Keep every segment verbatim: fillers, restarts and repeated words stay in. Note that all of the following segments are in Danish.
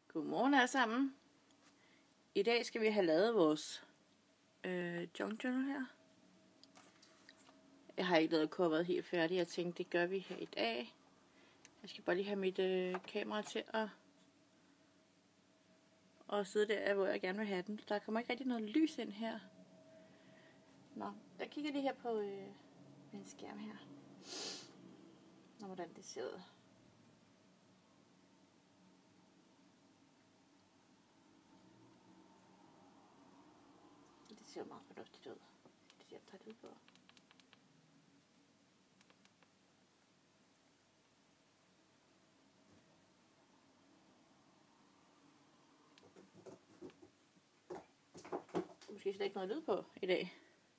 Godmorgen alle sammen. I dag skal vi have lavet vores øh, junk journal her. Jeg har ikke lavet coveret helt færdigt. Jeg tænkte, det gør vi her i dag. Jeg skal bare lige have mit øh, kamera til at, at sidde der, hvor jeg gerne vil have den. Der kommer ikke rigtig noget lys ind her. Nå, jeg kigger lige her på øh, min skærm her. Nå, hvordan det ser ud. Det ser meget fornuftigt ud. Det ser jeg ud på. Måske slet ikke noget lyd på i dag.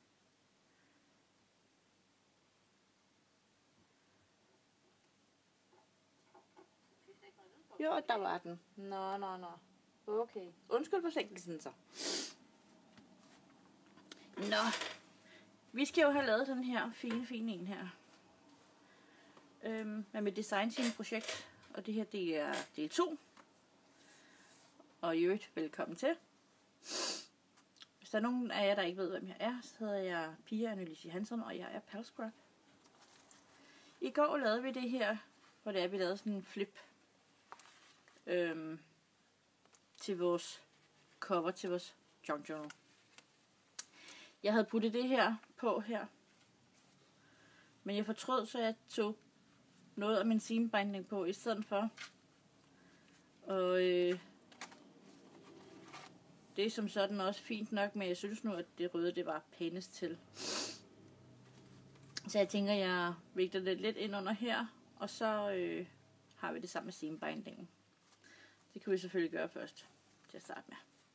Jo, der var den. Nå, nå, nå. Okay. Undskyld forsinkelsen så. Nå. Vi skal jo have lavet den her fine, fine en her. Øhm, med mit design team projekt. Og det her, det er del to. Og i øvrigt, velkommen til. Hvis der er nogen af jer, der ikke ved, hvem jeg er, så hedder jeg Pia Annelise Hansen, og jeg er Palscrub. I går lavede vi det her, hvor det er, vi lavede sådan en flip øhm, til vores cover til vores junk journal. Jeg havde puttet det her på her, men jeg fortrød, så jeg tog noget af min seambinding på i stedet for. Og øh, det er som sådan også fint nok, men jeg synes nu, at det røde, det var pænest til. Så jeg tænker, jeg vægter det lidt ind under her, og så øh, har vi det sammen med seambindingen. Det kan vi selvfølgelig gøre først, til at starte med.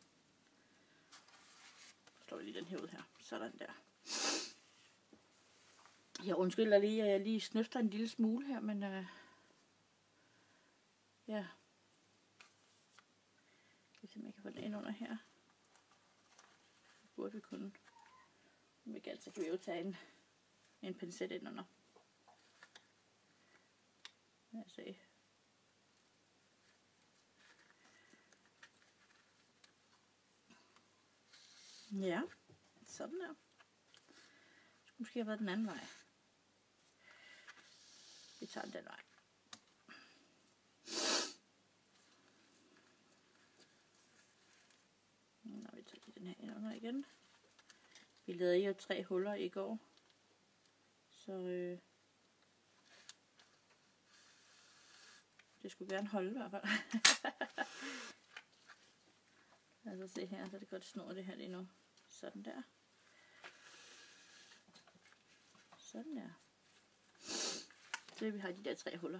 Så slår vi lige den her ud her. Sådan der. Jeg undskylder lige, at jeg lige snøfter en lille smule her, men øh, ja. Jeg kan se, om jeg kan få den ind under her. Det burde vi kunne. Om vi kan, så kan vi jo tage en, en pincet ind under. Lad os se. Ja, sådan der. Det skulle måske have været den anden vej. Vi tager den vej. Nå, vi tager den her ind under igen. Vi lavede jo tre huller i går. Så øh, det skulle gerne holde i hvert fald. Lad os se her, så det godt snor det her lige nu. Sådan der. Sådan der. Så vi har de der tre huller.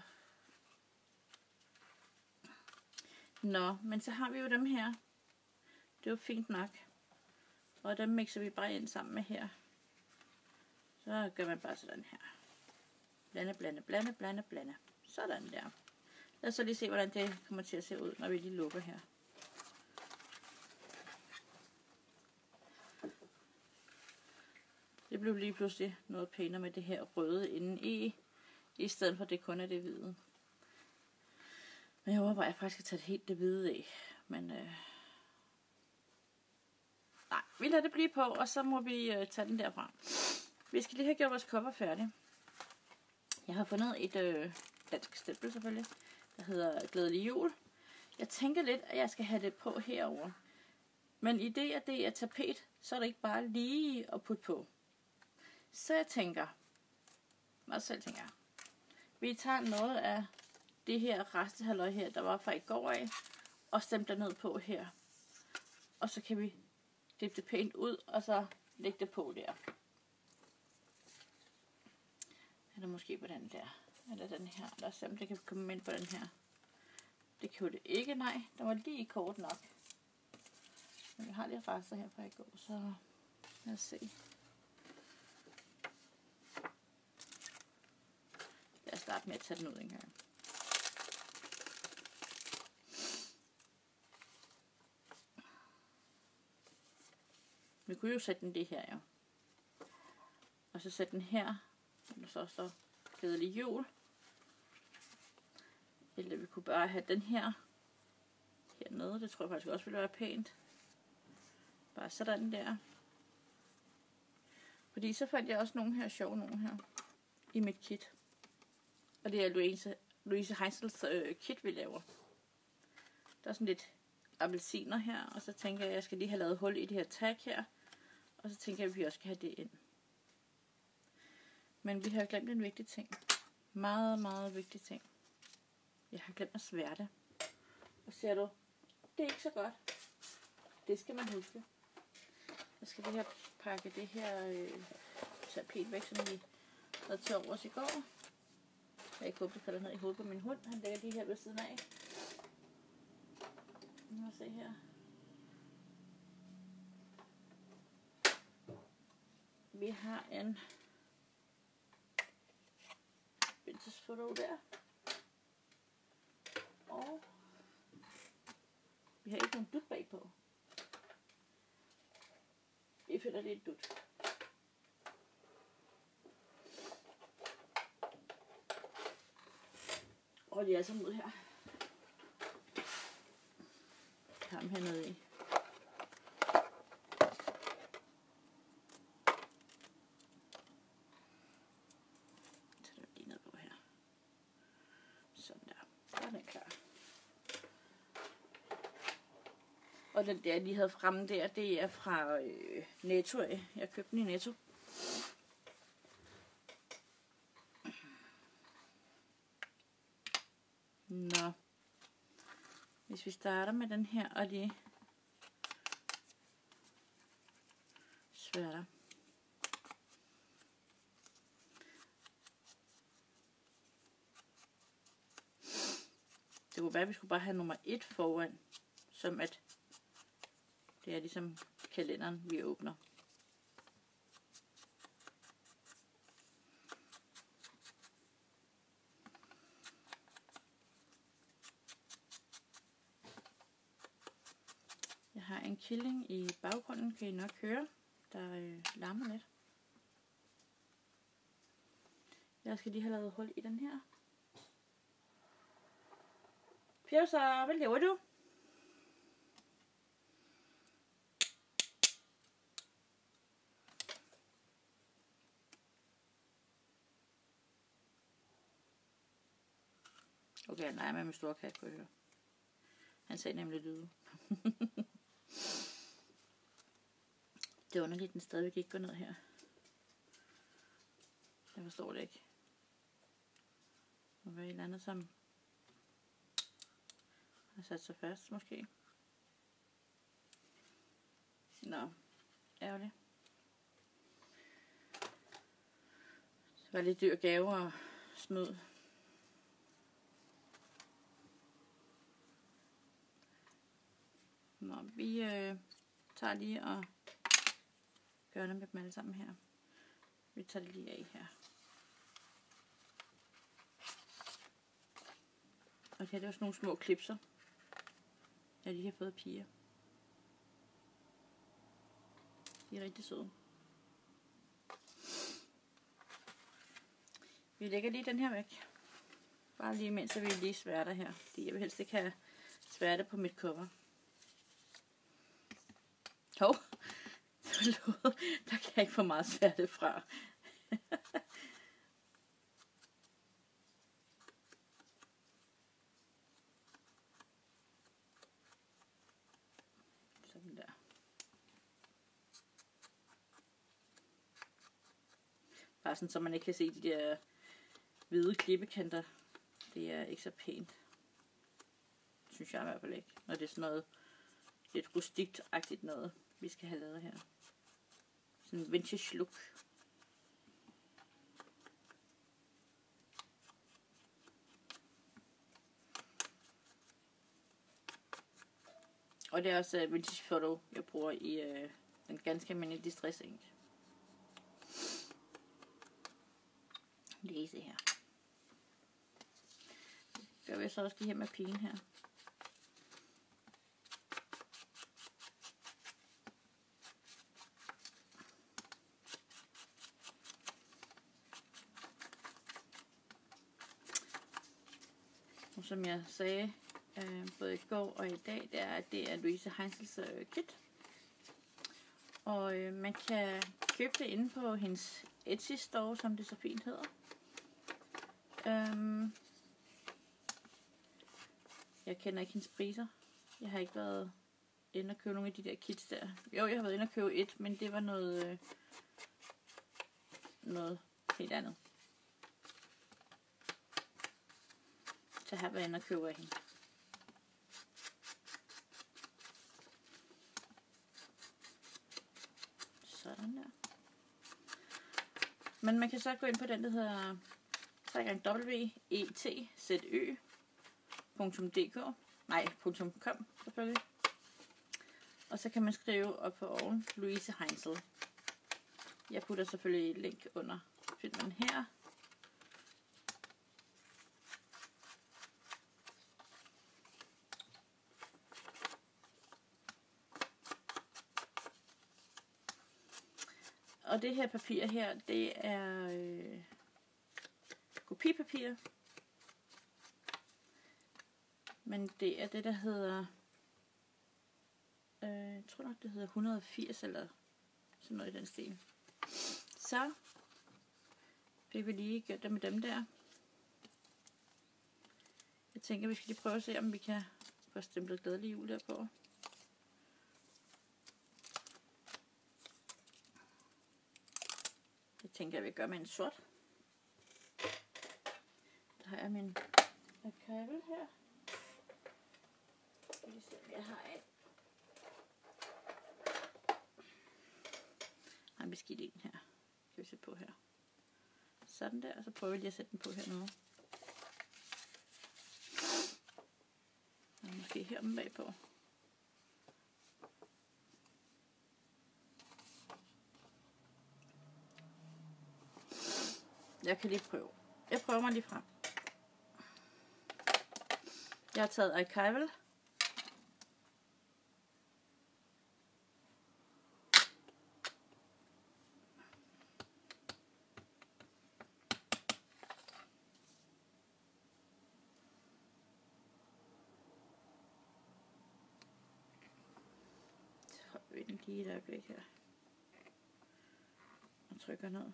Nå, men så har vi jo dem her. Det er jo fint nok. Og dem mixer vi bare ind sammen med her. Så gør man bare sådan her. Blande, blande, blande, blande, blande. Sådan der. Lad os så lige se, hvordan det kommer til at se ud, når vi lige lukker her. Det blev lige pludselig noget pænere med det her røde inde i, i stedet for det kun er det hvide. Men jeg overvejer faktisk at tage det helt det hvide af. Men øh, nej, vi lader det blive på, og så må vi øh, tage den derfra. Vi skal lige have gjort vores cover færdig. Jeg har fundet et øh, dansk stempel selvfølgelig, der hedder Glædelig Jul. Jeg tænker lidt, at jeg skal have det på herover. Men i det, at det er tapet, så er det ikke bare lige at putte på. Så jeg tænker, og selv tænker jeg, vi tager noget af det her restehalløj her, der var fra i går af, og stempler ned på her. Og så kan vi klippe det pænt ud, og så lægge det på der. Eller måske på den der, eller den her. Lad os se, om det kan komme ind på den her. Det kan jo det ikke, nej. Der var lige kort nok. Men vi har lidt rester her fra i går, så lad os se. Lad os starte med at tage den ud en gang. Vi kunne jo sætte den det her, jo. Og så sætte den her. Og så står Glædelig Jul. Eller vi kunne bare have den her hernede. Det tror jeg faktisk også ville være pænt. Bare sådan der. Fordi så fandt jeg også nogle her sjove nogle her i mit kit. Og det er Louise, Louise Heisels øh, kit, vi laver. Der er sådan lidt appelsiner her, og så tænker jeg, at jeg skal lige have lavet hul i det her tag her. Og så tænker jeg, at vi også skal have det ind. Men vi har glemt en vigtig ting. Meget, meget vigtig ting. Jeg har glemt at sværte. Og ser du, det er ikke så godt. Det skal man huske. Jeg skal det her pakke det her øh, tapet væk, som vi havde til overs i går. Jeg ikke håber, det falder ned i hovedet på min hund. Han lægger de her ved siden af. Nu må se her. Vi har en vintagefoto der. Og vi har ikke nogen dut bagpå. Vi finder lidt dut. Og de er altså mod her. Ham hernede i. Så der er lige ned på her. Sådan der. Så er den klar. Og den der, de havde fremme der, det er fra øh, Netto af. Jeg købte den i Netto. Nå. Hvis vi starter med den her, og de sværter. Det kunne være, at vi skulle bare have nummer et foran, som at det er ligesom kalenderen, vi åbner. Jeg har en killing i baggrunden, kan I nok høre, der øh, larmer lidt. Jeg skal lige have lavet hul i den her. Pjevser, hvad laver du? Okay, nej, med min store kat kunne jeg høre. Han sagde nemlig lyde. Det er underligt, den stadigvæk ikke går ned her. Jeg forstår det ikke. Det var et eller andet, som har sat sig fast, måske. Nå, ærgerligt. Det var lidt dyr gave og snyd. Nå, vi øh, tager lige og gør det med dem alle sammen her. Vi tager det lige af her. Og det her, det er også nogle små klipser, jeg lige har fået piger. De er rigtig søde. Vi lægger lige den her væk. Bare lige mens vi lige sværter her. Fordi jeg vil helst ikke have sværte på mit cover. Hov, der kan jeg ikke få meget sværte fra. Sådan der. Bare sådan, så man ikke kan se de der hvide klippekanter. Det er ikke så pænt. Synes jeg i hvert fald ikke. Når det er sådan noget lidt rustikt-agtigt noget, vi skal have lavet her. Sådan en vintage look. Og det er også uh, vintage photo, jeg bruger i uh, den ganske almindelige distress ink. Lige se her. Gør vi så også det her med pigen her. Og som jeg sagde øh, både i går og i dag, det er, at det er Louise Heinsels øh, kit. Og øh, man kan købe det inde på hendes Etsy store, som det så fint hedder. Øhm, jeg kender ikke hendes priser. Jeg har ikke været inde og købe nogle af de der kits der. Jo, jeg har været inde og købe et, men det var noget, øh, noget helt andet. Så jeg har været inde og købe af hende. Sådan der. Men man kan så gå ind på den, der hedder tre gange w e t z ø punktum d k. Nej, .com selvfølgelig. Og så kan man skrive op på oven Louise Heinsel. Jeg putter selvfølgelig et link under filmen her. Og det her papir her, det er øh, kopipapir. Men det er det, der hedder, øh, jeg tror nok, det hedder et hundrede og firs eller sådan noget i den stil. Så fik vi lige gjort det med dem der. Jeg tænker, vi skal lige prøve at se, om vi kan få stemplet glædelig jul der på. Det tænker jeg, vi gør med en sort. Der har jeg min kabel her. Jeg har en. Jeg har en beskidt en her. Kan vi sætte på her. Sådan der, og så prøver vi lige at sætte den på hernede. Og måske her om bagpå. Jeg kan lige prøve. Jeg prøver mig lige frem. Jeg har taget Archival. Så vi den lige et øjeblik her. Og trykker ned.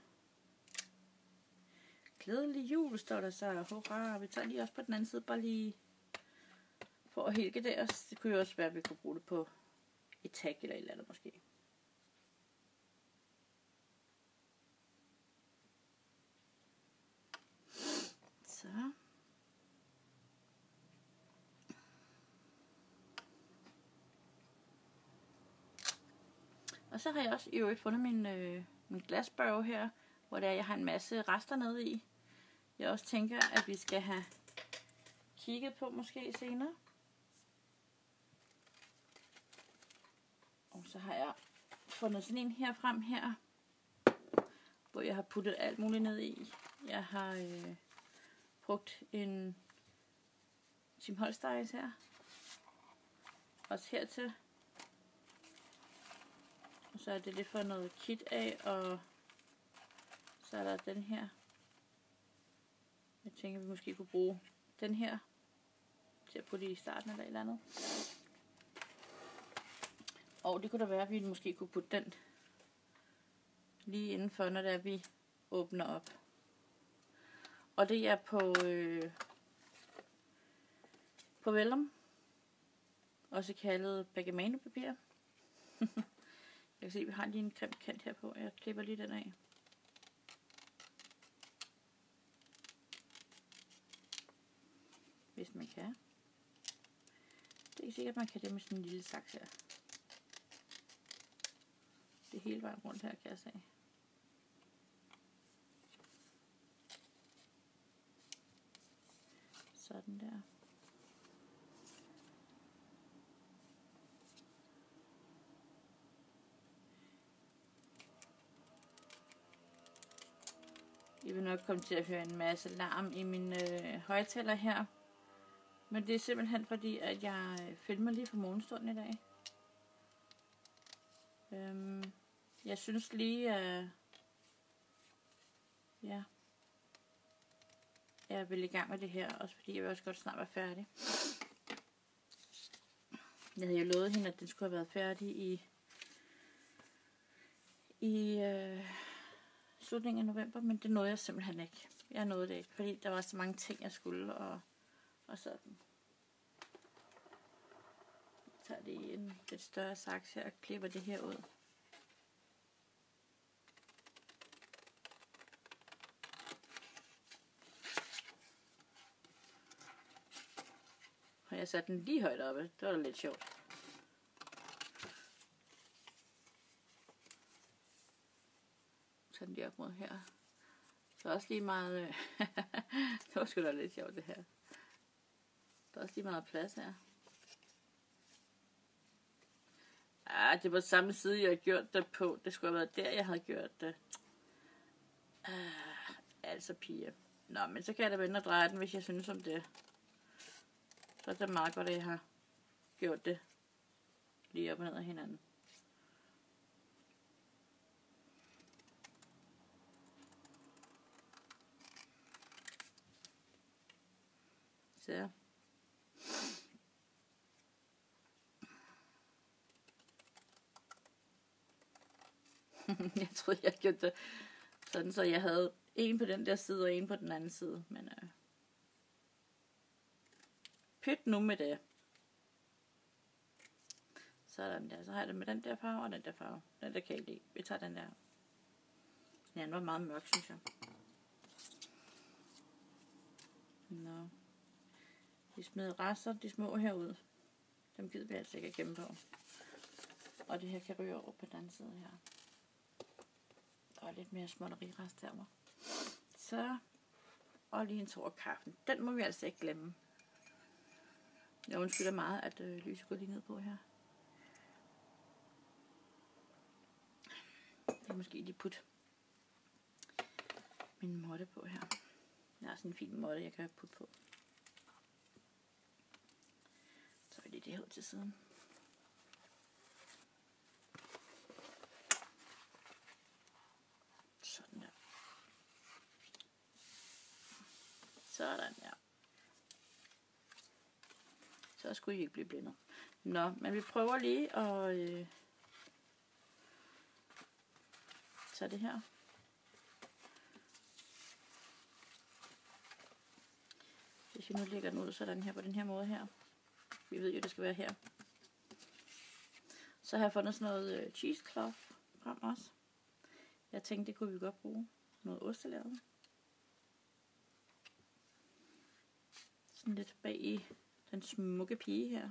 Glædelig jul, står der så. Hurra, vi tager lige også på den anden side, bare lige for at helge det også. Det kunne jo også være, at vi kunne bruge det på et tag eller et eller andet måske. Så. Og så har jeg også i øvrigt fundet min, øh, min glasbørge her, hvor der jeg har en masse rester nede i. Jeg også tænker, at vi skal have kigget på måske senere. Og så har jeg fundet sådan en her frem her, hvor jeg har puttet alt muligt ned i. Jeg har øh, brugt en Tim Holstein her. Også hertil. Og så er det lidt for noget kit af, og så er der den her. Jeg tænker, vi måske kunne bruge den her til at putte i starten eller et eller andet. Og det kunne da være, at vi måske kunne putte den lige indenfor, når det er, vi åbner op. Og det er på, øh, på vellum. Også kaldet Bergamano-papir. Jeg kan se, at vi har lige en grim kant her på. Jeg klipper lige den af. Hvis man kan. Det er ikke sikkert, at man kan det med sådan en lille saks her. Det er hele vejen rundt her, kan jeg se. Sådan der. I vil nok komme til at høre en masse larm i min øh, højtaler her. Men det er simpelthen fordi, at jeg filmer lige for morgenstunden i dag. Øhm, jeg synes lige, at ja, jeg vil i gang med det her, også fordi jeg vil også godt snart være færdig. Jeg havde jo lovet hende, at den skulle have været færdig i, i øh, slutningen af november, men det nåede jeg simpelthen ikke. Jeg nåede det ikke, fordi der var så mange ting, jeg skulle, og, og sådan. Jeg tager det i en lidt større saks her og klipper det her ud. Og jeg satte den lige højt oppe. Det var da lidt sjovt. Så den lige op mod her. Så også lige meget... det var sgu da lidt sjovt det her. Der er også lige meget plads her. Ah, det var samme side, jeg havde gjort det på. Det skulle have været der, jeg havde gjort det. Ah, altså piger. Nå, men så kan jeg da vende og dreje den, hvis jeg synes om det. Så er det meget godt, at jeg har gjort det lige op og ned af hinanden. Så. Jeg troede, jeg gjorde det sådan, så jeg havde en på den der side og en på den anden side. Men øh, pyt nu med det. Sådan der. Så har jeg det med den der farve og den der farve. Den der kan jeg lide. Vi tager den der. Ja, den var meget mørk, synes jeg. Nå. De smed rester, de små herud. Dem gider vi altså ikke at gemme på. Og det her kan ryge over på den anden side her. Der er lidt mere småtterirest der. Så. Og lige en tår af kaffen. Den må vi altså ikke glemme. Jeg undskylder meget, at øh, lyset går lige ned på her. Det er måske lige putte min måtte på her. Jeg har sådan en fin måtte, jeg kan putte på. Så er det det her til siden. Sådan der. Sådan der. Så skulle I ikke blive blindet. Nå, men vi prøver lige at øh, tage det her. Hvis vi nu lægger den ud sådan her på den her måde her. Vi ved jo, det skal være her. Så har jeg fundet sådan noget øh, cheesecloth frem også. Jeg tænkte, det kunne vi godt bruge. Noget ostelavet. Sådan lidt bag i den smukke pige her.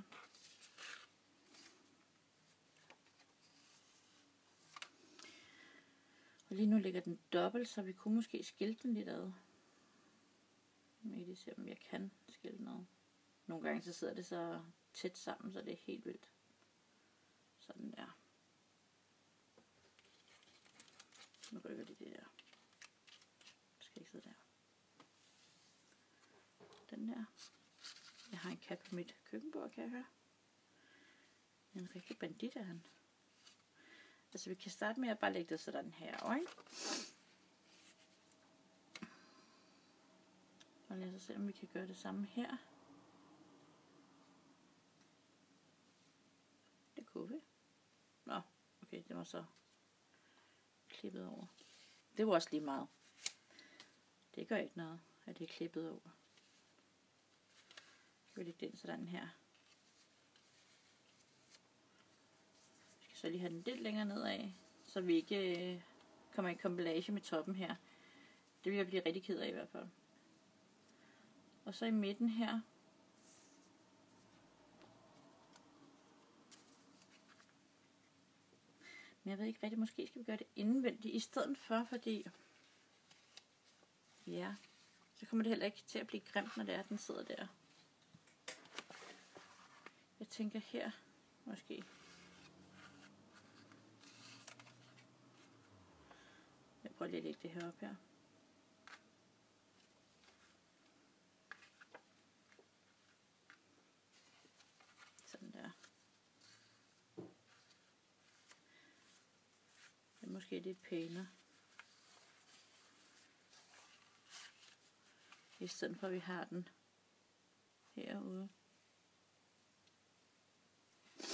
Og lige nu ligger den dobbelt, så vi kunne måske skille den lidt ad. Jeg vil lige se, om jeg kan skille den ad. Nogle gange så sidder det så tæt sammen, så det er helt vildt. Sådan der. Nu rykker det det der. Det skal ikke sidde der. Den der. Jeg har en kat på mit køkkenbord, kan jeg høre. En rigtig bandit er han. Altså vi kan starte med at bare lægge det sådan her, ikke? Og lad os se, om vi kan gøre det samme her. Det kunne vi. Nå, okay, det var så klippet over. Det var også lige meget. Det gør ikke noget, at det er klippet over. Jeg vil lægge den sådan her. Vi skal så lige have den lidt længere nedad, så vi ikke øh, kommer i kombination med toppen her. Det vil jeg blive rigtig ked af i hvert fald. Og så i midten her. Men jeg ved ikke rigtig, måske skal vi gøre det indvendigt i stedet for, fordi ja, så kommer det heller ikke til at blive grimt, når det er, at den sidder der. Jeg tænker her, måske. Jeg prøver lige at lægge det her op her. Sådan der. Det er måske lidt pænere. I stedet for at vi har den herude.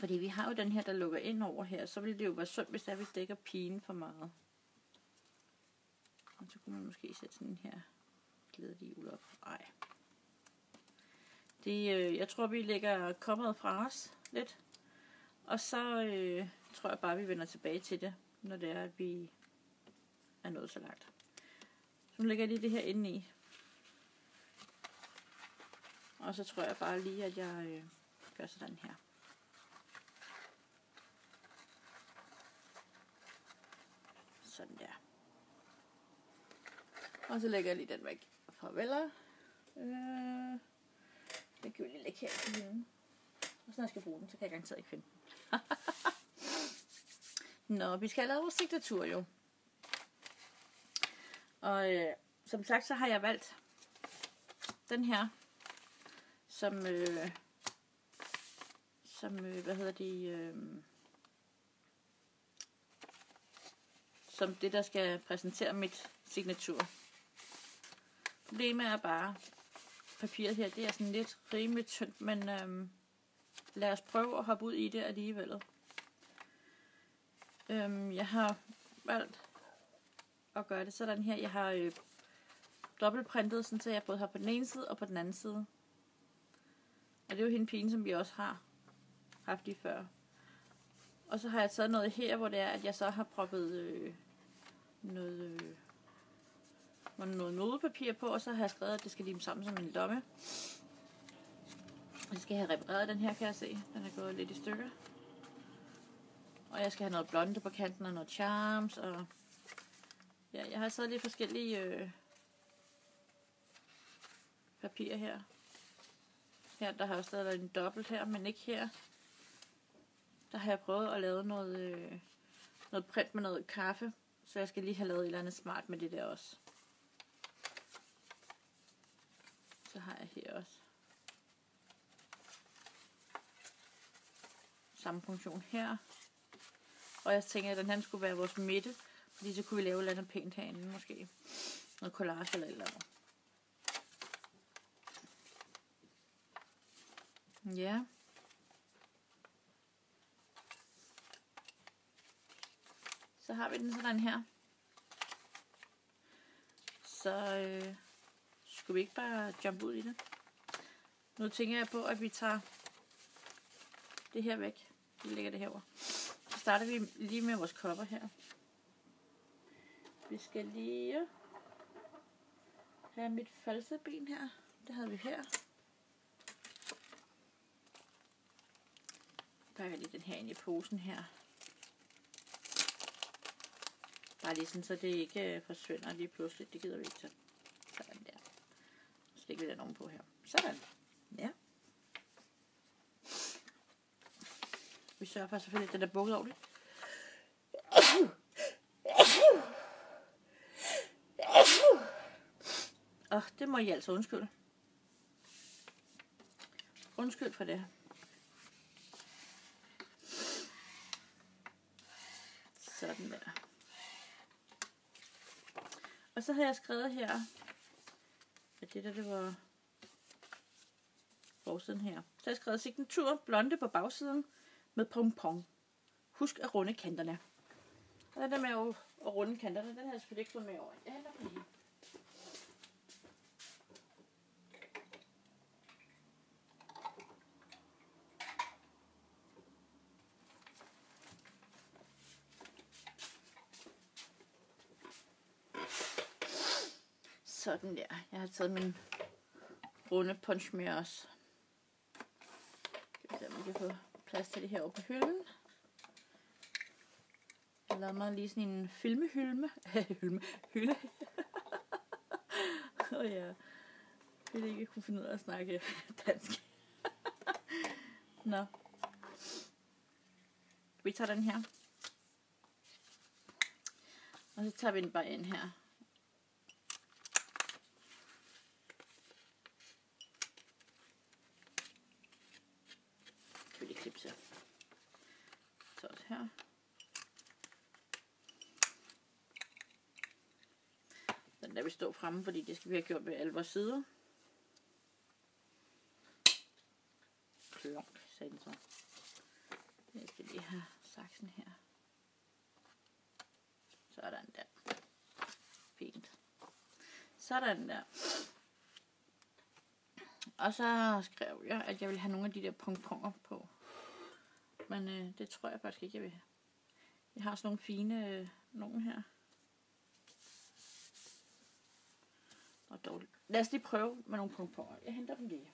Fordi vi har jo den her, der lukker ind over her. Så ville det jo være sundt, hvis der vi dækker pigen for meget. Og så kunne man måske sætte sådan her glædelig op. Ej. Det, øh, jeg tror, vi lægger kommeret fra os lidt. Og så øh, tror jeg bare, vi vender tilbage til det, når det er, at vi er nået så langt. Så nu lægger jeg lige det her inde i. Og så tror jeg bare lige, at jeg øh, gør sådan her. Sådan der. Og så lægger jeg lige den væk. Farveler. Øh, den kan vi lige lægge her til hende. Og så når jeg skal bruge den, så kan jeg garanteret ikke finde den. Nå, vi skal have lavet vores signatur jo. Og øh, som sagt, så har jeg valgt den her. Som, øh, som øh, hvad hedder det, øh, som det, der skal præsentere mit signatur. Problemet er bare, papiret her, det er sådan lidt rimelig tyndt, men øh, lad os prøve at hoppe ud i det alligevel. Øh, jeg har valgt at gøre det sådan her. Jeg har øh, dobbeltprintet, sådan, så jeg både har på den ene side og på den anden side. Og det er jo hende pigen, som vi også har haft lige før. Og så har jeg taget noget her, hvor det er, at jeg så har proppet øh, noget, øh, noget nodepapir på, og så har jeg skrevet, at det skal lime sammen som en lomme. Og så skal jeg have repareret den her, kan jeg se. Den er gået lidt i stykker. Og jeg skal have noget blonde på kanten og noget charms. Og ja, jeg har taget lidt forskellige øh, papirer her. Her, der har jeg stadig en dobbelt her, men ikke her. Der har jeg prøvet at lave noget, øh, noget print med noget kaffe. Så jeg skal lige have lavet et eller andet smart med det der også. Så har jeg her også. Samme funktion her. Og jeg tænker, at den her skulle være vores midte. Fordi så kunne vi lave et eller andet pænt herinde måske. Noget collage eller et eller andet. Ja. Så har vi den sådan her. Så øh, skulle vi ikke bare jump ud i det. Nu tænker jeg på, at vi tager det her væk. Vi lægger det herover. Så starter vi lige med vores kopper her. Vi skal lige have mit falseben her. Det havde vi her. Pakker lige den her ind i posen her. Bare lige sådan, så det ikke forsvinder lige pludselig. Det gider vi ikke til. Sådan der. Så lægger vi den ovenpå her. Sådan. Ja. Vi sørger for selvfølgelig, at den er bukket ordentligt. Åh, oh, det må I altså undskylde. Undskyld for det. Sådan der. Og så har jeg skrevet her, at det der, det var forsiden her. Så har jeg skrevet signatur blonde på bagsiden med pompon. Husk at runde kanterne. Og den der med at runde kanterne, den har jeg selvfølgelig ikke fået med over. Jeg henter den lige. Sådan der. Jeg har taget min runde punch med også. Skal vi se, om vi kan få plads til det her oppe på hylden. Jeg lavede mig lige sådan en filmehylme. Hylme. Hylde. Åh oh, ja. Jeg ikke kunne finde ud af at snakke dansk. Nå. Vi tager den her. Og så tager vi den bare ind her. Kan vi lige klippe så. Så også her. Den der vil stå fremme, fordi det skal vi have gjort ved alle vores sider. Klonk, sagde den så. Jeg skal lige have saksen her. Sådan der. Fint. Sådan der. Og så skrev jeg, at jeg vil have nogle af de der pongponger på. Men øh, det tror jeg faktisk ikke, jeg vil have. Jeg har sådan nogle fine øh, nogle her. Og dog, lad os lige prøve med nogle pongponger. Jeg henter dem lige.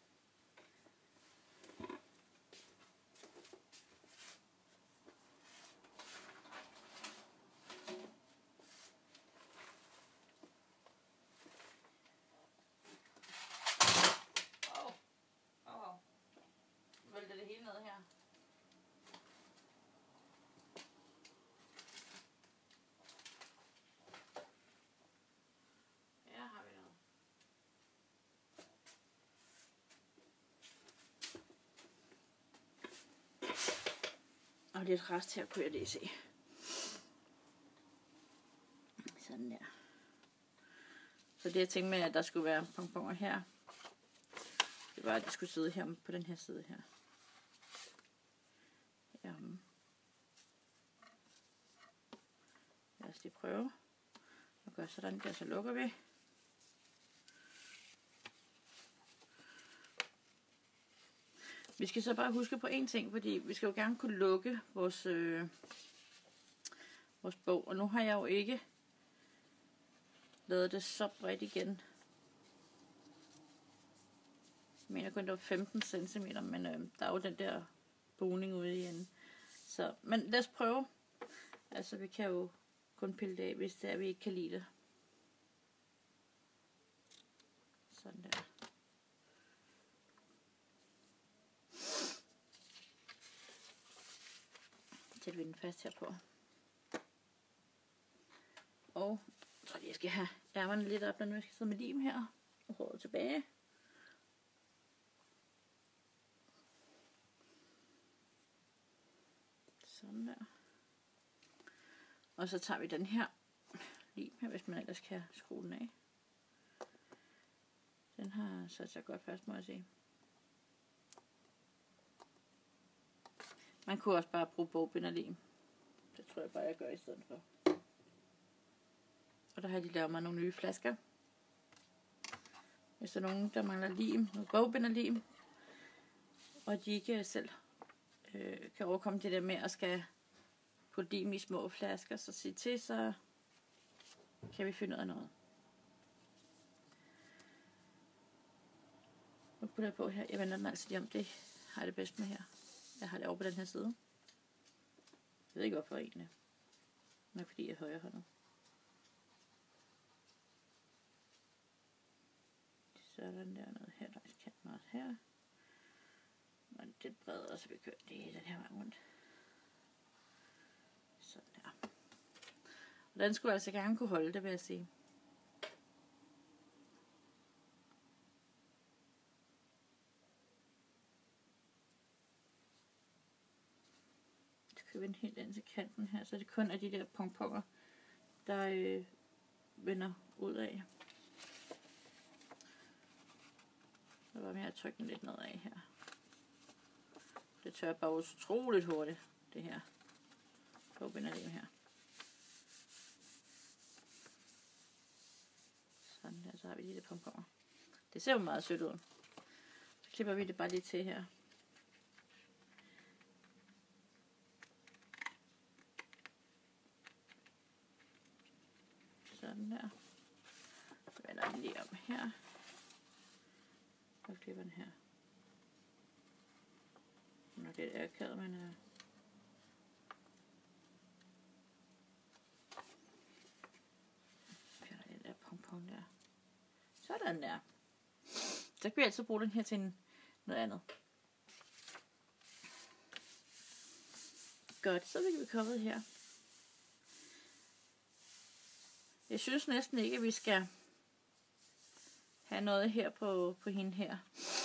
Og lidt rest her kunne jeg lige se. Sådan der. Så det jeg tænkte med, at der skulle være pongponger her, det var, at de skulle sidde her på den her side her. Herom. Lad os lige prøve. Og gøre sådan der, så lukker vi. Vi skal så bare huske på en ting, fordi vi skal jo gerne kunne lukke vores, øh, vores bog. Og nu har jeg jo ikke lavet det så bredt igen. Jeg mener kun, det var femten centimeter, men øh, der er jo den der boning ude i enden. Så, men lad os prøve. Altså, vi kan jo kun pille det af, hvis det er, vi ikke kan lide det. Sådan der. Sætter vi den fast her på. Og jeg tror lige, jeg skal have ærmerne lidt op, når jeg skal sidde med lim her. Og håret tilbage. Sådan der. Og så tager vi den her lim her, hvis man ellers kan skrue den af. Den har sat sig godt fast, må jeg sige. Man kunne også bare bruge bogbinderlim. Det tror jeg bare, jeg gør i stedet for. Og der har de lavet mig nogle nye flasker. Hvis der er nogen, der mangler lim, noget bogbinderlim, og de ikke selv øh, kan overkomme det der med at skal putte lim i små flasker, så sig til, så kan vi finde ud af noget. Nu putter jeg på her. Jeg vender den altså lige om. Det har jeg det bedst med her. Jeg har det over på den her side. Jeg ved ikke hvorfor egentlig. Men fordi jeg er højrehåndet. Sådan der noget her. Der er kanten også her. Og det bredere, så vi kører det den her vej rundt. Sådan der. Og den skulle altså gerne kunne holde det, vil jeg sige. Så vende helt ind til kanten her, så det kun er de der pongponger, der øh, vender ud af. Så var jeg trykke den lidt nedad her. Det tør bare utroligt hurtigt, det her. Så vender det her. Sådan der, så har vi de der pongponger. Det ser jo meget sødt ud. Så klipper vi det bare lige til her. Sådan der. Så vender den lige om her. Og klipper den her. Nu er det akavet, men uh... fjerner den der pompon der. Sådan der. Så kan vi altså bruge den her til en, noget andet. Godt, så vil vi komme her. Jeg synes næsten ikke, at vi skal have noget her på, på hende her.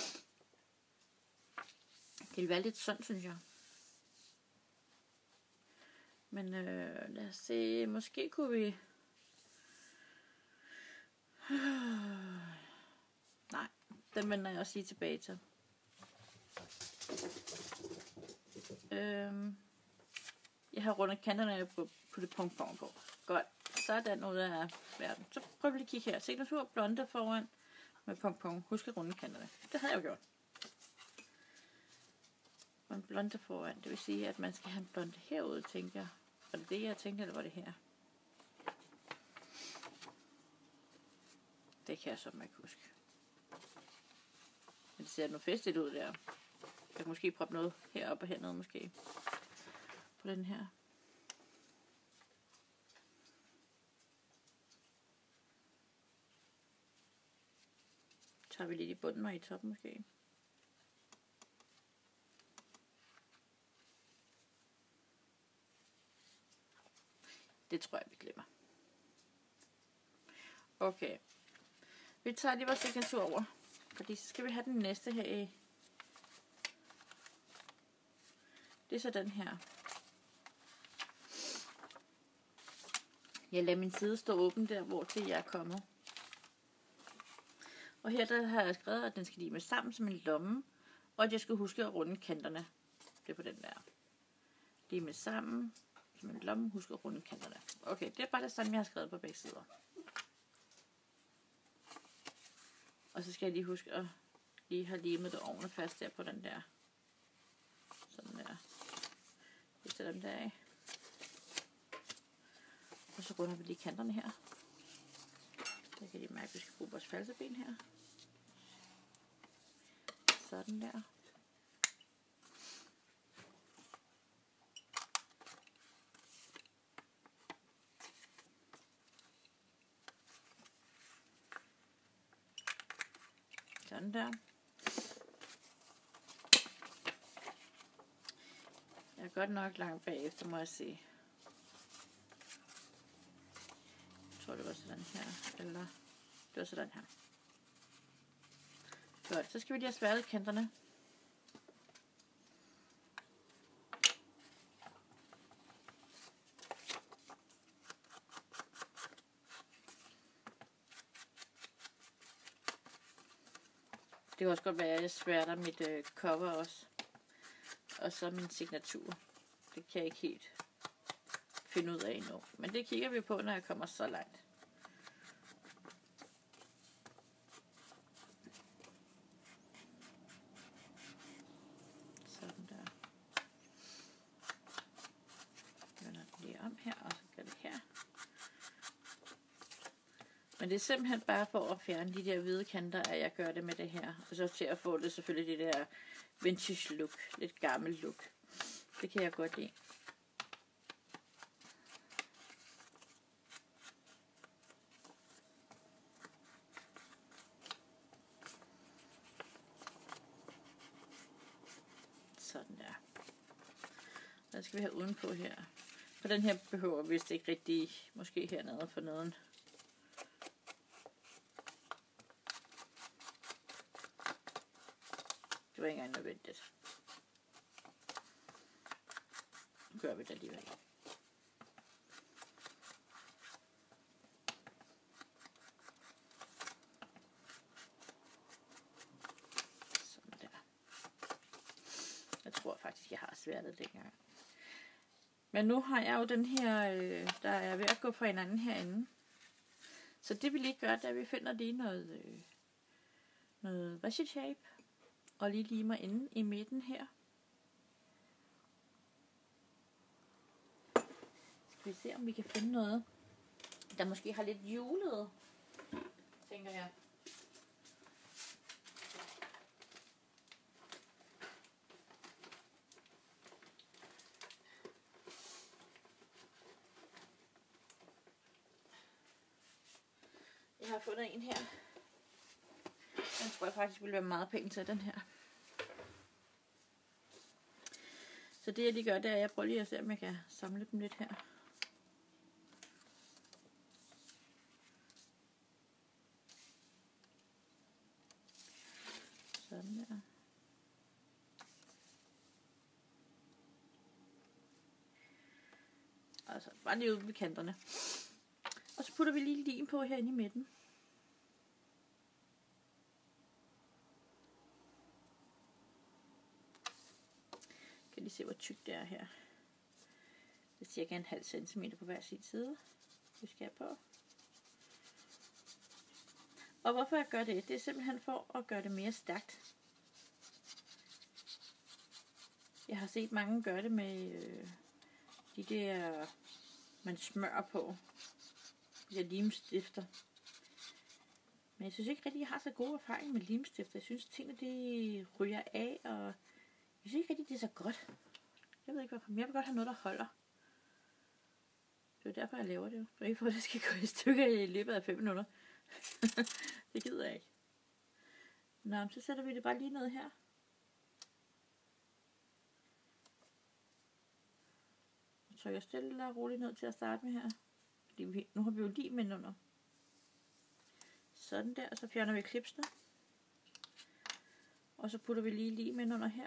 Det vil være lidt sådan, synes jeg. Men øh, lad os se. Måske kunne vi... Nej, den vender jeg også lige tilbage til. Øhm, jeg har rundet kanterne på, på det pongpong på. Godt. Sådan ud af verden. Så prøv lige at kigge her. Signatur blonde foran med pongpong. Husk at runde kanterne. Det havde jeg jo gjort. Og en blonde foran. Det vil sige, at man skal have en blonde herude, tænker jeg. Var det det, jeg tænkte, eller var det her? Det kan jeg så ikke huske. Men det ser nu festligt ud der. Jeg kan måske proppe noget heroppe og hernede måske. På den her. Tager vi lidt i bunden og i toppen måske. Det tror jeg, vi glemmer. Okay. Vi tager lige vores signatur over. Fordi så skal vi have den næste her i. Det er så den her. Jeg lader min side stå åben der, hvor til jeg er kommet. Og her der har jeg skrevet, at den skal lige med sammen som en lomme. Og at jeg skal huske at runde kanterne. Det er på den der. Lige med sammen som en lomme. Husk at runde kanterne. Okay, det er bare det samme, jeg har skrevet på begge sider. Og så skal jeg lige huske at lige have limet det ordentligt fast der på den der. Sådan der. Vi sætter dem der af. Og så runder vi lige kanterne her. Så kan de mærke, at vi skal bruge vores falseben her. Sådan der. Sådan der. Jeg er godt nok langt bagefter, må jeg se. Jeg tror, det var sådan her. Eller det var sådan her. Godt, så skal vi lige have sværtet kanterne. Det kan også godt være, at jeg sværter mit øh, cover også. Og så min signatur. Det kan jeg ikke helt finde ud af endnu. Men det kigger vi på, når jeg kommer så langt. Sådan der. Jeg vender den lige om her, og så gør det her. Men det er simpelthen bare for at fjerne de der hvide kanter, at jeg gør det med det her. Og så til at få det selvfølgelig det der vintage look. Lidt gammel look. Det kan jeg godt lide. Sådan der. Så skal vi have udenpå her. For den her behøver vist ikke rigtig, måske hernede for noget. Det var ikke engang nødvendigt. Nu gør vi det alligevel. Sådan der. Jeg tror faktisk, jeg har sværtet dengang. Men nu har jeg jo den her, øh, der er ved at gå fra hinanden herinde. Så det vi lige gør, det er, at vi finder lige noget, øh, noget washi tape. Og lige limer inde i midten her. Skal vi se, om vi kan finde noget, der måske har lidt julet, tænker jeg. Jeg har fundet en her. Den tror jeg faktisk ville være meget pæn til, den her. Så det jeg lige gør, det er, at jeg prøver lige at se, om jeg kan samle dem lidt her. Sådan der. Altså, bare lige ude ved kanterne. Og så putter vi lige lim på herinde i midten. skal lige se, hvor tykt det er her. Det er cirka en halv centimeter på hver sin side. Vi skal på. Og hvorfor jeg gør det? Det er simpelthen for at gøre det mere stærkt. Jeg har set mange gøre det med øh, de der, man smører på. De der limstifter. Men jeg synes ikke rigtig, jeg har så gode erfaringer med limstifter. Jeg synes, tingene de ryger af, og jeg synes ikke rigtig, det er så godt. Jeg ved ikke hvorfor, men jeg vil godt have noget, der holder. Det er derfor, jeg laver det. For ikke for, at det skal gå i stykker i løbet af fem minutter. Det gider jeg ikke. Nå, så sætter vi det bare lige ned her. Så trykker jeg stille og roligt ned til at starte med her. Fordi vi, nu har vi jo lim indenunder. Sådan der, og så fjerner vi klipsene. Og så putter vi lige lim indenunder her.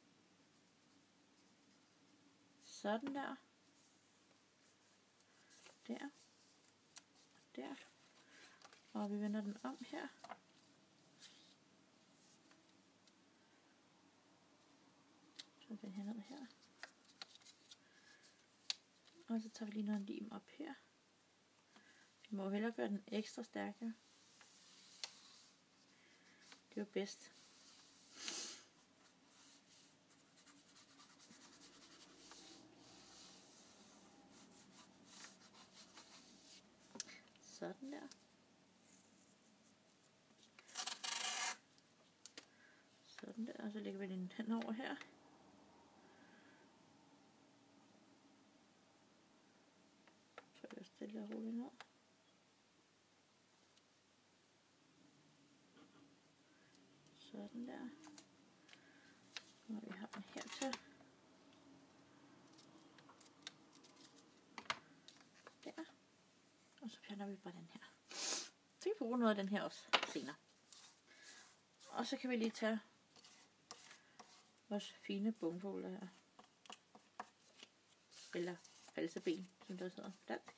Sådan der. Der. Der. Og vi vender den om her. Så den her ned her. Og så tager vi lige noget lim op her. Vi må hellere gøre den ekstra stærkere. Det er jo bedst. Sådan der. Sådan der, og så lægger vi den hen over her. Så jeg stille og roligt ned. Sådan der. Og vi har den her til. Der. Og så fjerner vi bare den her. Så kan vi bruge noget af den her også senere. Og så kan vi lige tage vores fine bungfoler her. Eller falseben, som det hedder på dansk.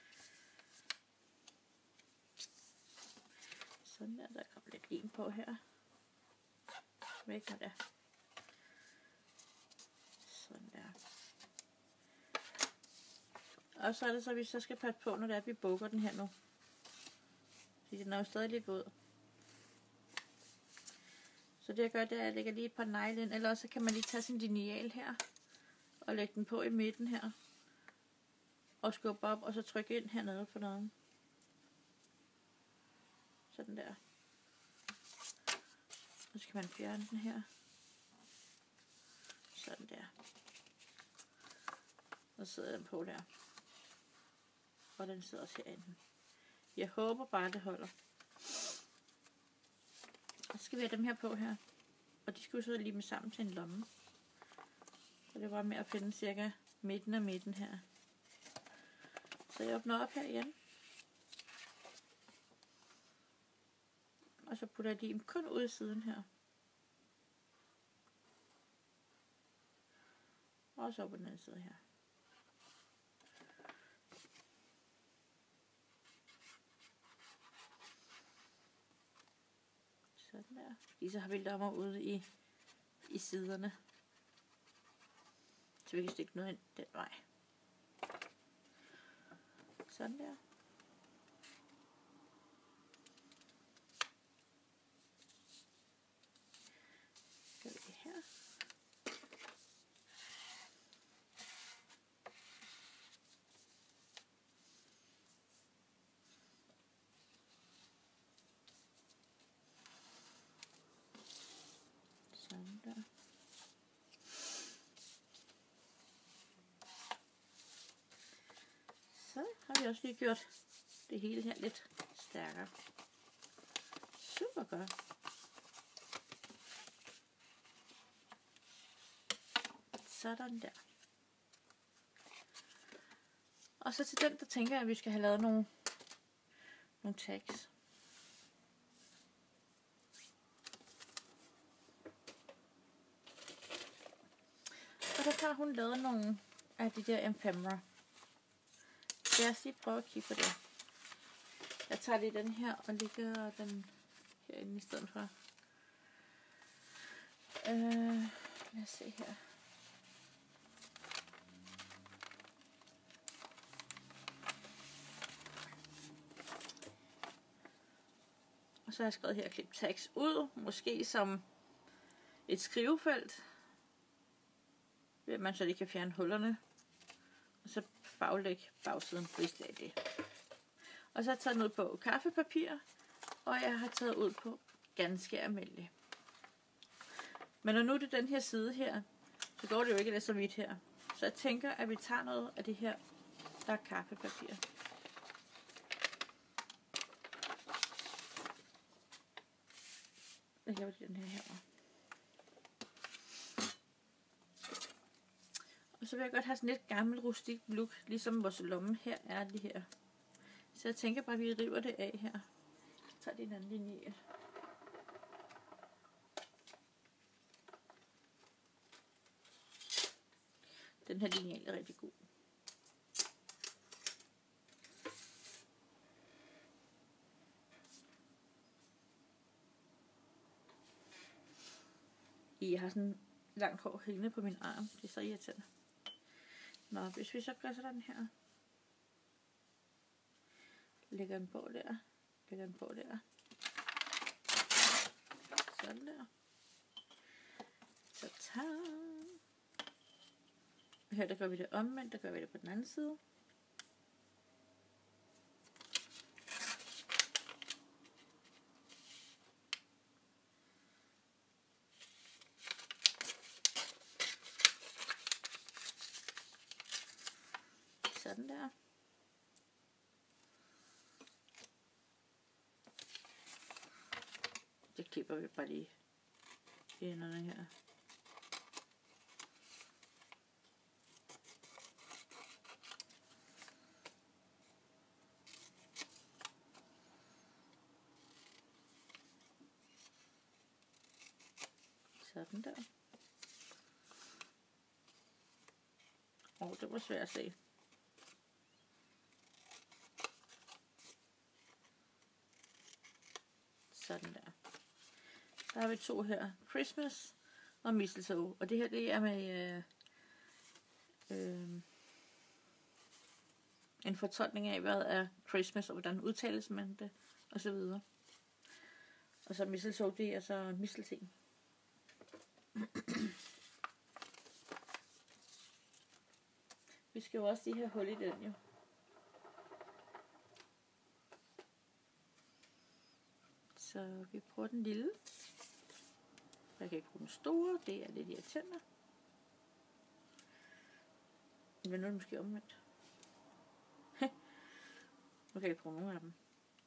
Sådan der, der kommer lidt lim på her. Væk med det. Sådan der. Og så er det så, at vi så skal passe på, når det er, at vi bukker den her nu. Fordi den er jo stadig lidt våd. Så det jeg gør, det er, at jeg lægger lige et par negle ind, eller også kan man lige tage sin lineal her, og lægge den på i midten her, og skubbe op, og så trykke ind hernede på noget. Sådan der. Og så kan man fjerne den her. Sådan der. Og så sidder den på der. Og den sidder også herinde. Jeg håber bare, det holder. Og så skal vi have dem her på her. Og de skal jo så lige med sammen til en lomme. Så det er bare med at finde cirka midten af midten her. Så jeg åbner op her igen. Og så putter jeg lim kun ud i siden her. Og så på den anden side her. Sådan der. Fordi så har vi lommer ude i, i siderne. Så vi kan stikke noget ind den vej. Sådan der. Så gør vi det her. Sådan der. Så har vi også lige gjort det hele her lidt stærkere. Super godt. Sådan der. Og så til den, der tænker jeg, at vi skal have lavet nogle, nogle tags. Og der har hun lavet nogle af de der ephemera. Lad os lige prøve at kigge på det. Jeg tager lige den her og lægger den herinde i stedet for. Øh, lad os se her. så har jeg skrevet her, klip tekst ud, måske som et skrivefelt, ved man så lige kan fjerne hullerne, og så farvelægge bagsiden, hvis det er det. Og så har jeg taget noget på kaffepapir, og jeg har taget ud på ganske almindelig. Men når nu er det den her side her, så går det jo ikke lidt så vidt her. Så jeg tænker, at vi tager noget af det her, der er kaffepapir. Jeg laver den her her. Og så vil jeg godt have sådan lidt gammel rustik look, ligesom vores lomme her er det her. Så jeg tænker bare, at vi river det af her. Så tager det en anden linje. Den her linje er rigtig god. Jeg har sådan langt hår hængende på min arm. Det er så irriterende. Nå, hvis vi så gør sådan her. Lægger den på der. Lægger den på der. Sådan der. Så tager. Her der gør vi det omvendt. Der gør vi det på den anden side. Sådan der. Det klipper vi bare lige i enderne her. Sådan der. Åh, oh, det var svært at se. Sådan der. Der har vi to her. Christmas og mistletoe. Og det her, det er med øh, øh, en fortolkning af, hvad er Christmas, og hvordan udtales man det, og så videre. Og så mistletoe, det er så mistelten. Vi skal jo også lige have hul i den jo. Så vi prøver den lille. Jeg kan ikke bruge den store, det er lidt irriterende. Men nu er det måske omvendt. Nu kan jeg ikke bruge nogen af dem.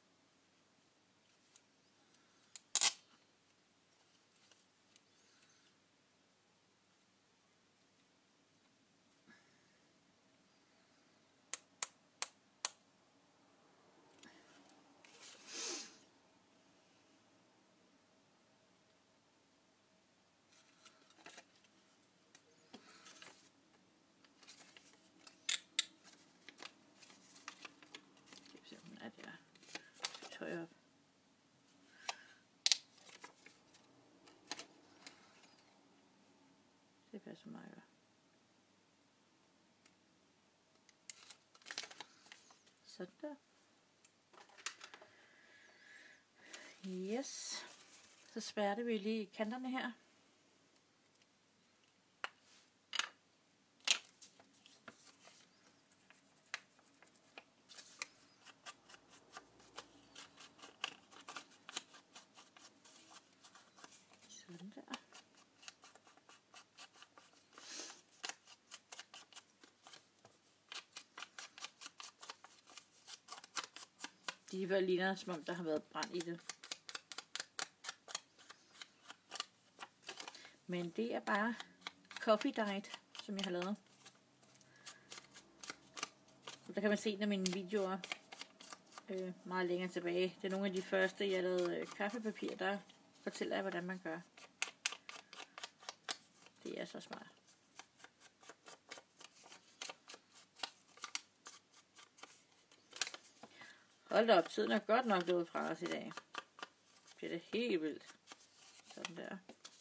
Tøj op. Det passer meget godt. Sådan der. Yes. Så spærrer vi lige kanterne her. Sådan der. De bare ligner, som om der har været brand i det. Men det er bare coffee dyed, som jeg har lavet. Og der kan man se en af mine videoer øh, meget længere tilbage. Det er nogle af de første, jeg lavede øh, kaffepapir, der fortæller jeg, hvordan man gør. Det er så smart. Hold da op, tiden er godt nok løbet fra os i dag. Det er det helt vildt. Sådan der.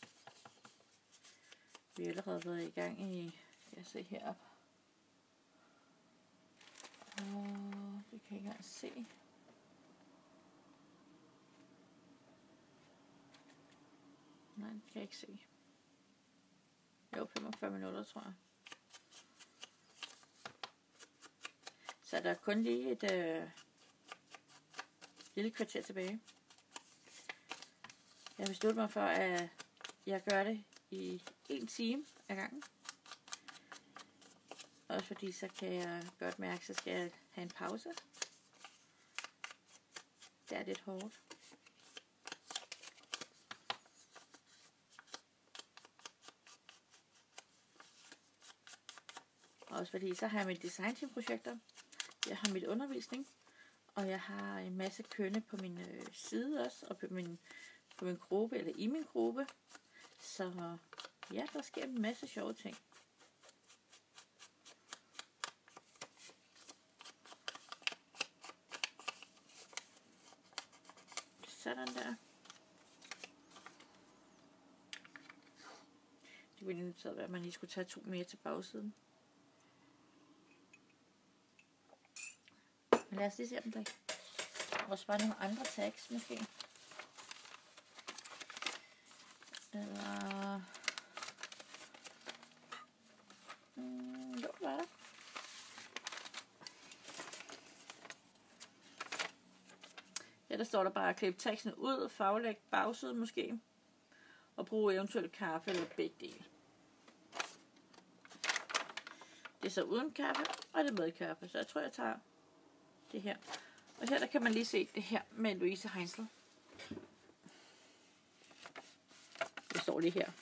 Vi har allerede været i gang i, jeg ser heroppe. Og det kan jeg ikke engang se. Nej, det kan jeg ikke se. Jo, femogfyrre minutter, tror jeg. Så der er kun lige et øh, lille kvarter tilbage. Jeg har besluttet mig for, at jeg gør det i en time ad gangen. Også fordi så kan jeg godt mærke, så skal jeg have en pause. Det er lidt hårdt. Også fordi så har jeg mit designteamprojekter. Jeg har mit undervisning. Og jeg har en masse kønne på min øh, side også. Og på min, på min gruppe, eller i min gruppe. Så ja, der sker en masse sjove ting. Sådan der. Det ville nødt til at være, at man lige skulle tage to mere til bagsiden. Men lad os lige se, om der også bare nogle andre tags, måske. Eller... Mm, jo, hvad er der? Ja, der står der bare at klippe tagsen ud, farvelæg bagsiden måske. Og bruge eventuelt kaffe eller begge dele. Det er så uden kaffe, og det er med kaffe. Så jeg tror, jeg tager det her. Og her der kan man lige se det her med Louise Heinsel. Det står lige her.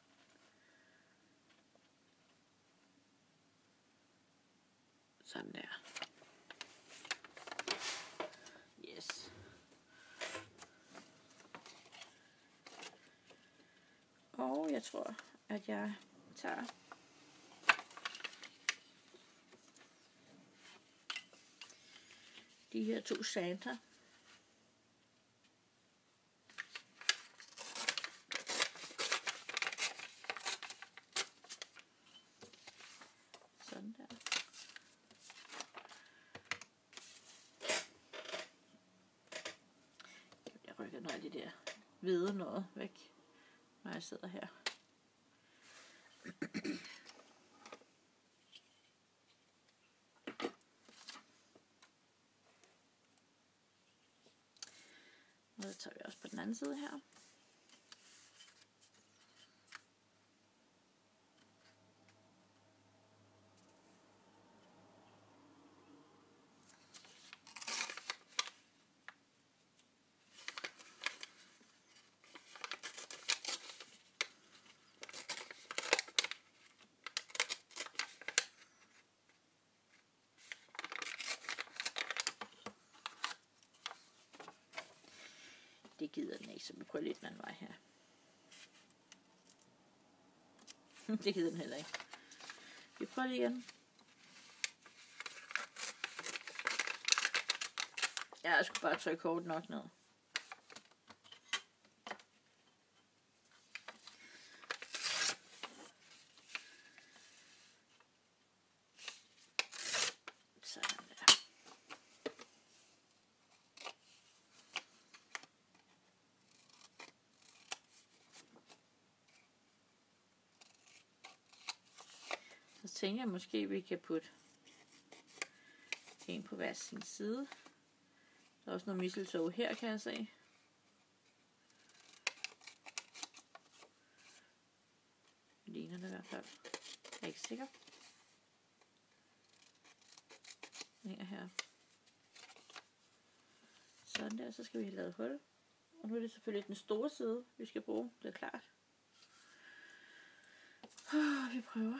Sådan der. Yes. Og jeg tror, at jeg tager de her to Santa. Sådan der. Jeg rykker noget af det der hvide noget væk, når jeg sidder her. Og så tager vi også på den anden side her. Det gider den ikke, så vi prøver lidt den anden vej her. Det gider den heller ikke. Vi prøver det igen. Ja, jeg skulle bare trykke hårdt nok ned. Sådan der. Så tænker jeg måske, at vi kan putte en på hver sin side. Der er også noget mistletoe her, kan jeg se. Ligner det i hvert fald. Jeg er ikke sikker. Den hænger her. Sådan der, så skal vi have lavet hul. Og nu er det selvfølgelig den store side, vi skal bruge. Det er klart. Vi prøver.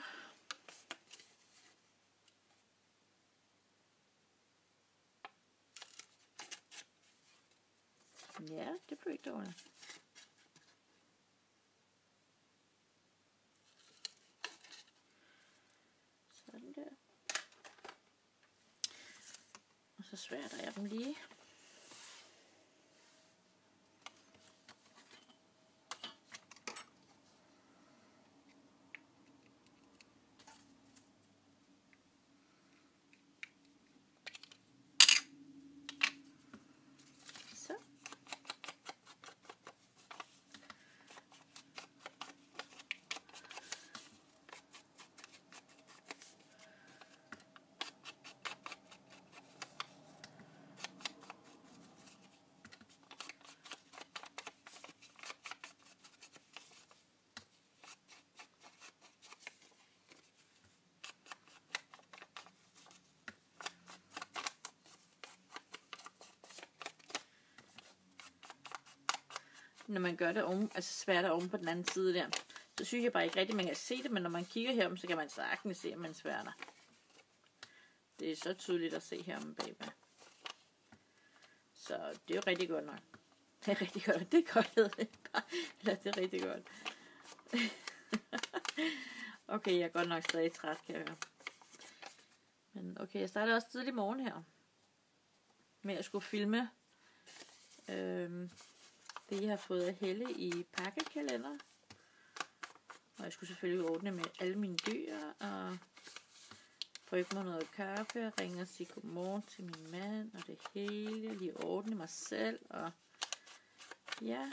Ja, det blev ikke dårligt. Sådan der. Og så sværter jeg dem lige. når man gør det oven, altså sværter oven på den anden side der. Så synes jeg bare ikke rigtigt, man kan se det, men når man kigger herom, så kan man sagtens se, at man sværter. Det er så tydeligt at se herom bagved. Så det er jo rigtig godt nok. Det er rigtig godt. Det er godt, hedder det bare. Eller det er rigtig godt. Okay, jeg er godt nok stadig træt, kan jeg høre. Men okay, jeg starter også tidlig morgen her. Med at skulle filme øhm, det, jeg har fået af Helle i pakkekalender. Og jeg skulle selvfølgelig ordne med alle mine dyr. Og brygge mig noget kaffe. Og ringe og sige godmorgen til min mand. Og det hele. Lige ordne mig selv. Og ja.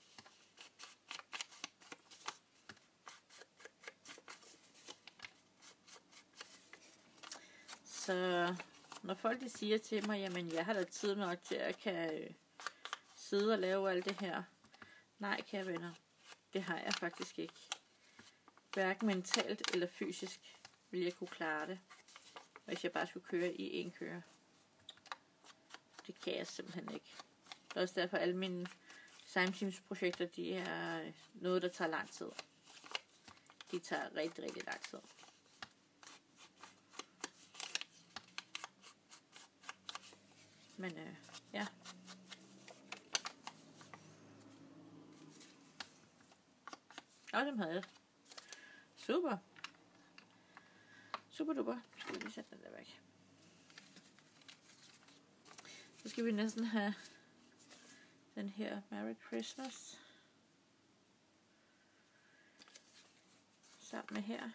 Så når folk de siger til mig, jamen jeg har da tid nok til at kan øh, sidde og lave alt det her. Nej, kære venner, det har jeg faktisk ikke. Hverken mentalt eller fysisk vil jeg kunne klare det, hvis jeg bare skulle køre i en køre. Det kan jeg simpelthen ikke. Det er også derfor, alle mine design-teams-projekter, de er noget, der tager lang tid. De tager rigtig, rigtig lang tid. Men øh, ja. Og dem havde jeg. Super. Super duper. Skal vi lige sætte den der væk. Så skal vi næsten have den her Merry Christmas sammen med her.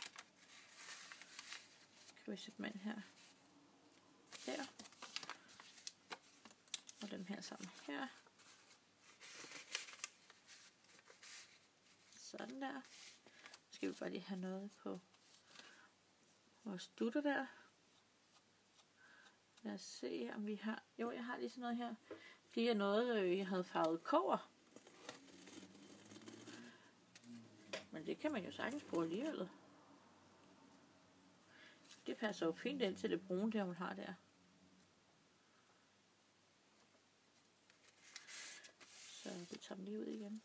Kan vi sætte dem ind her. Der. Og dem her sammen her. Sådan der. Så skal vi bare lige have noget på vores dutter der. Lad os se om vi har. Jo, jeg har lige sådan noget her. Det er noget, øh, jeg havde farvet kobber. Men det kan man jo sagtens bruge alligevel. Det passer jo fint ind til det brune der, hun har der. Så vi tager dem lige ud igen.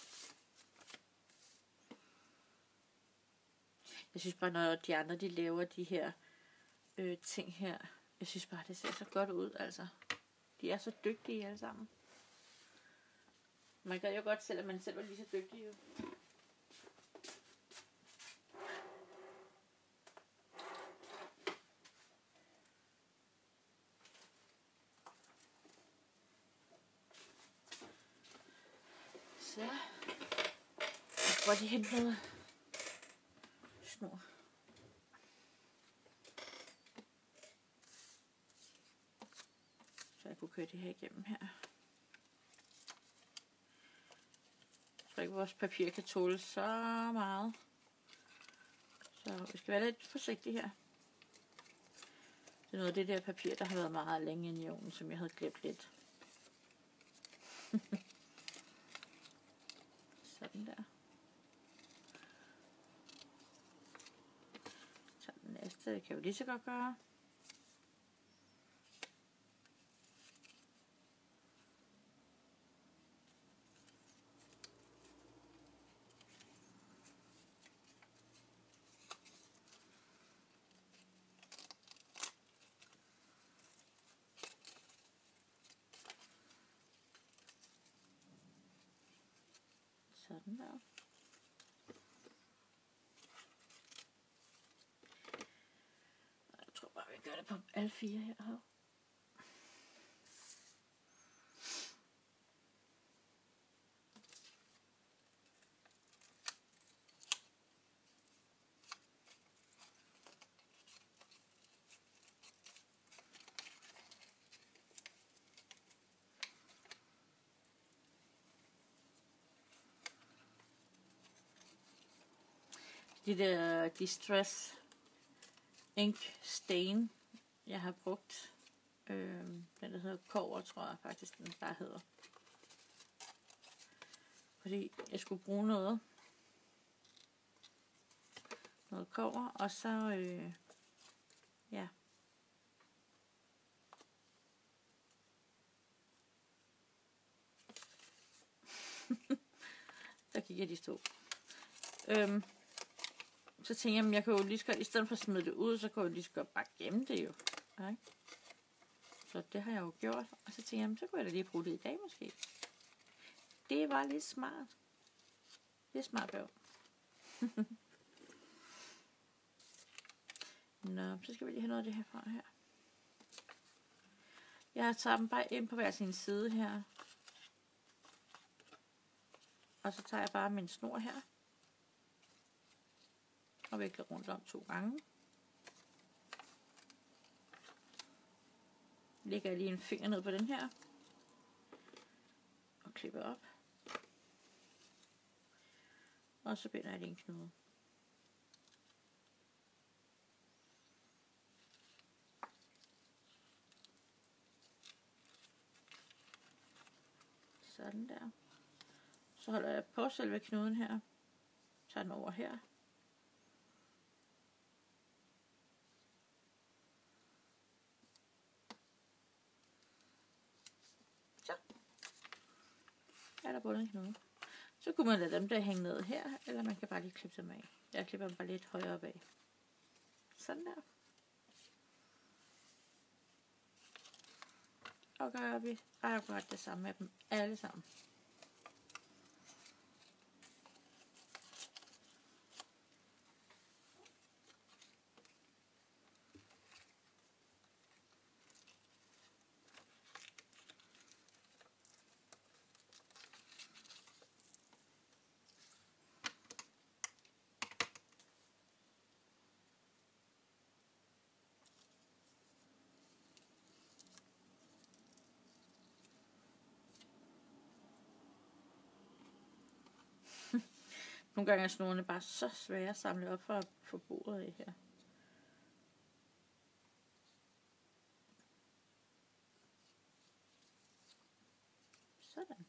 Jeg synes bare, når de andre de laver de her øh, ting her, jeg synes bare, det ser så godt ud, altså. De er så dygtige alle sammen. Man kan jo godt selv, at man selv var lige så dygtig. Jo. Så. Jeg skal bare lige hente noget snor. Så jeg kunne køre det her igennem her. Jeg tror ikke, vores papir kan tåle så meget. Så vi skal være lidt forsigtige her. Det er noget af det der papir, der har været meget længe inde i ovnen, som jeg havde glemt lidt. Sådan der. Så den næste, det kan vi lige så godt gøre. Sådan der. Jeg tror bare, vi gør det på alle fire her. De der Distress Ink Stain, jeg har brugt. Øh, den der hedder Kobber, tror jeg faktisk, den bare hedder. Fordi jeg skulle bruge noget. Noget kobber, og så, øh, ja. fire af de to. Øhm, så tænkte jeg, at jeg kan jo lige så godt, i stedet for at smide det ud, så kan jeg jo lige så godt bare gemme det jo. Okay? Så det har jeg jo gjort. Og så tænkte jeg, så kunne jeg da lige bruge det i dag måske. Det var lidt smart. Det er smart bøv. Nå, så skal vi lige have noget af det her fra her. Jeg tager dem bare ind på hver sin side her. Og så tager jeg bare min snor her. Og vikler rundt om to gange. Lægger jeg lige en finger ned på den her. Og klipper op. Og så binder jeg lige en knude. Sådan der. Så holder jeg på selve knuden her. Tager den over her. Så. Er der bundet en knude. Så kunne man lade dem der hænge ned her, eller man kan bare lige klippe dem af. Jeg klipper dem bare lidt højere op af. Sådan der. Og gør vi akkurat det samme med dem alle sammen. Nogle gange er snorene bare så svære at samle op for at få bordet i her. Sådan.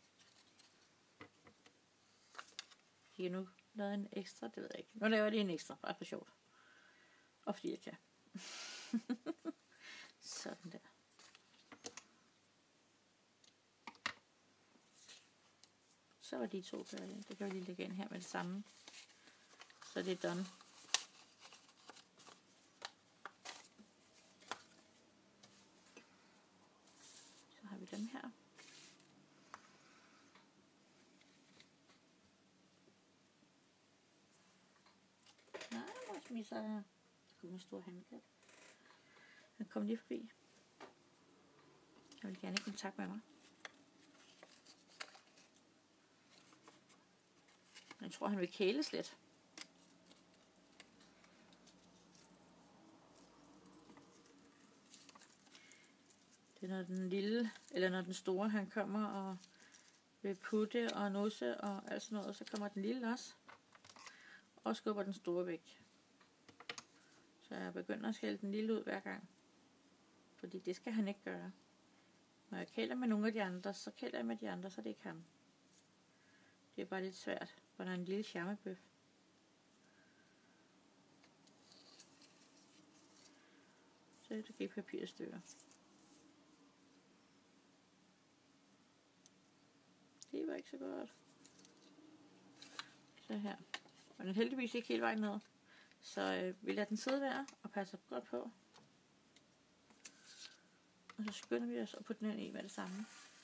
Jeg har nu lavet en ekstra, det ved jeg ikke. Nu laver jeg lige en ekstra, bare for sjovt. Og fordi jeg kan. Sådan der. Så var de to færdige. Det kan vi lige lægge ind her med det samme. Så det er done. Så har vi dem her. Nej, hvor smisser jeg. Der kommer en stor handkat. Han kom lige forbi. Jeg vil gerne i kontakt med mig. Jeg tror, han vil kæles lidt. Det er når den lille, eller når den store, han kommer og vil putte og nusse og alt sådan noget, så kommer den lille også. Og skubber den store væk. Så jeg begynder at skælde den lille ud hver gang. Fordi det skal han ikke gøre. Når jeg kæler med nogle af de andre, så kæler jeg med de andre, så det er ikke ham. Det er bare lidt svært, for der er en lille charmebøf. Så er det givet papirstykker. Det var ikke så godt. Så her. Og den er heldigvis ikke hele vejen ned. Så øh, vi lader den sidde der og passer godt på. Og så skynder vi os at putte den ind i med det samme.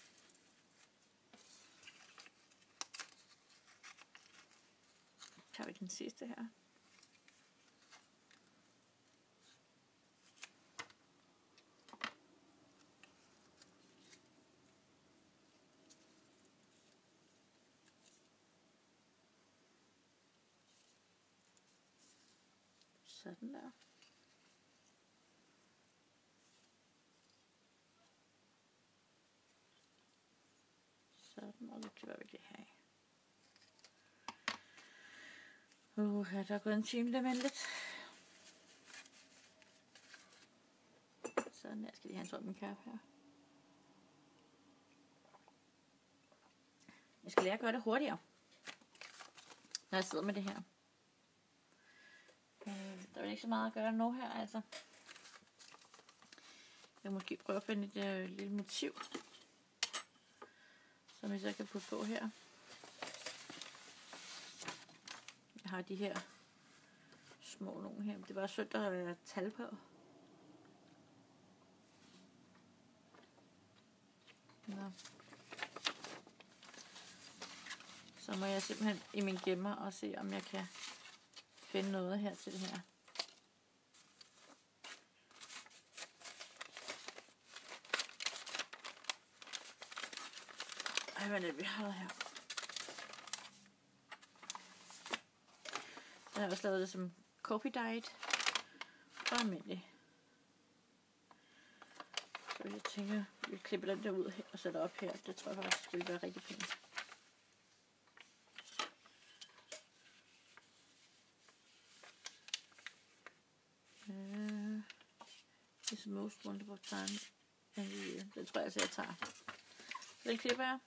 Så tager vi den sidste her. Sådan der. Sådan, og så klipper vi det her af. Uh, her der er gået en time, det er venligt. Sådan, jeg skal lige have en tår min kaffe her. Jeg skal lære at gøre det hurtigere, når jeg sidder med det her. Øh, der er ikke så meget at gøre nu her, altså. Jeg vil måske prøve at finde et øh, lille motiv, som vi så kan putte på her. har de her små nogle her. Det var sødt, at der er tal på. Nå. Så må jeg simpelthen i min gemmer og se, om jeg kan finde noget her til det her. Ej, hvad er det, vi har her? Jeg har også lavet det som coffee diet og almindelig. Så jeg tænker, vi klipper den der ud her og sætter op her. Det tror jeg faktisk vil være rigtig pænt. Uh, this is most wonderful time. Den tror jeg altså, jeg tager. Så den klipper jeg.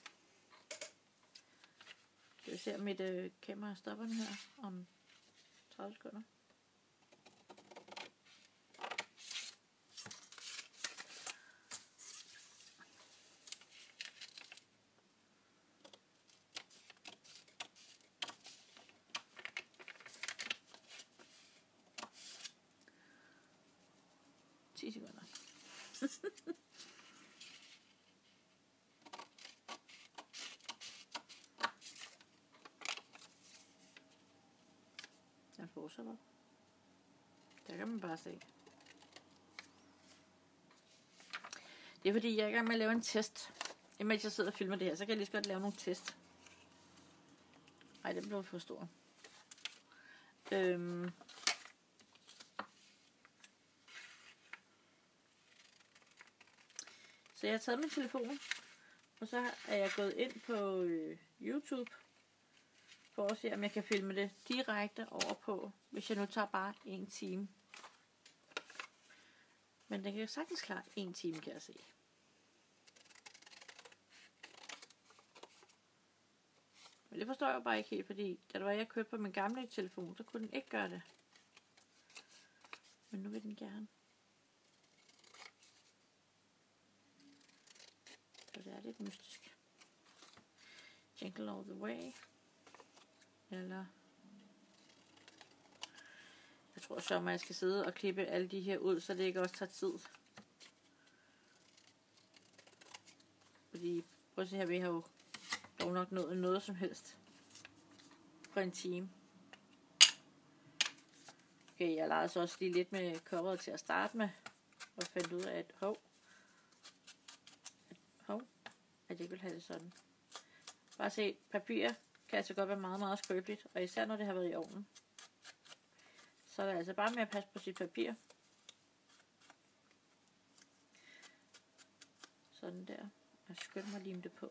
Skal vi se, om mit øh, kamera stopper den her om tredive sekunder. ti sekunder. Den fortsætter. Der kan man bare se. Det er fordi, jeg er i gang med at lave en test. Imens jeg sidder og filmer det her, så kan jeg lige så godt lave nogle test. Ej, den blev for stor. Øhm. Så jeg har taget min telefon, og så er jeg gået ind på øh, YouTube, for at se, om jeg kan filme det direkte over på, hvis jeg nu tager bare en time. Men den kan jo sagtens klare en time, kan jeg se. Men det forstår jeg bare ikke helt, fordi da det var, jeg købte på min gamle telefon, så kunne den ikke gøre det. Men nu vil den gerne. Så det er lidt mystisk. Jingle all the way. Eller jeg tror så, at jeg skal sidde og klippe alle de her ud, så det ikke også tager tid. Fordi, prøv at se her, vi har jo dog nok nået noget som helst for en time. Okay, jeg legede så også lige lidt med coveret til at starte med, og fandt ud af, at hov, at, hov, at jeg vil have det sådan. Bare se, papir kan altså godt være meget, meget skrøbeligt, og især når det har været i ovnen. Så er det altså bare med at passe på sit papir. Sådan der. Og skynd mig at lime det på.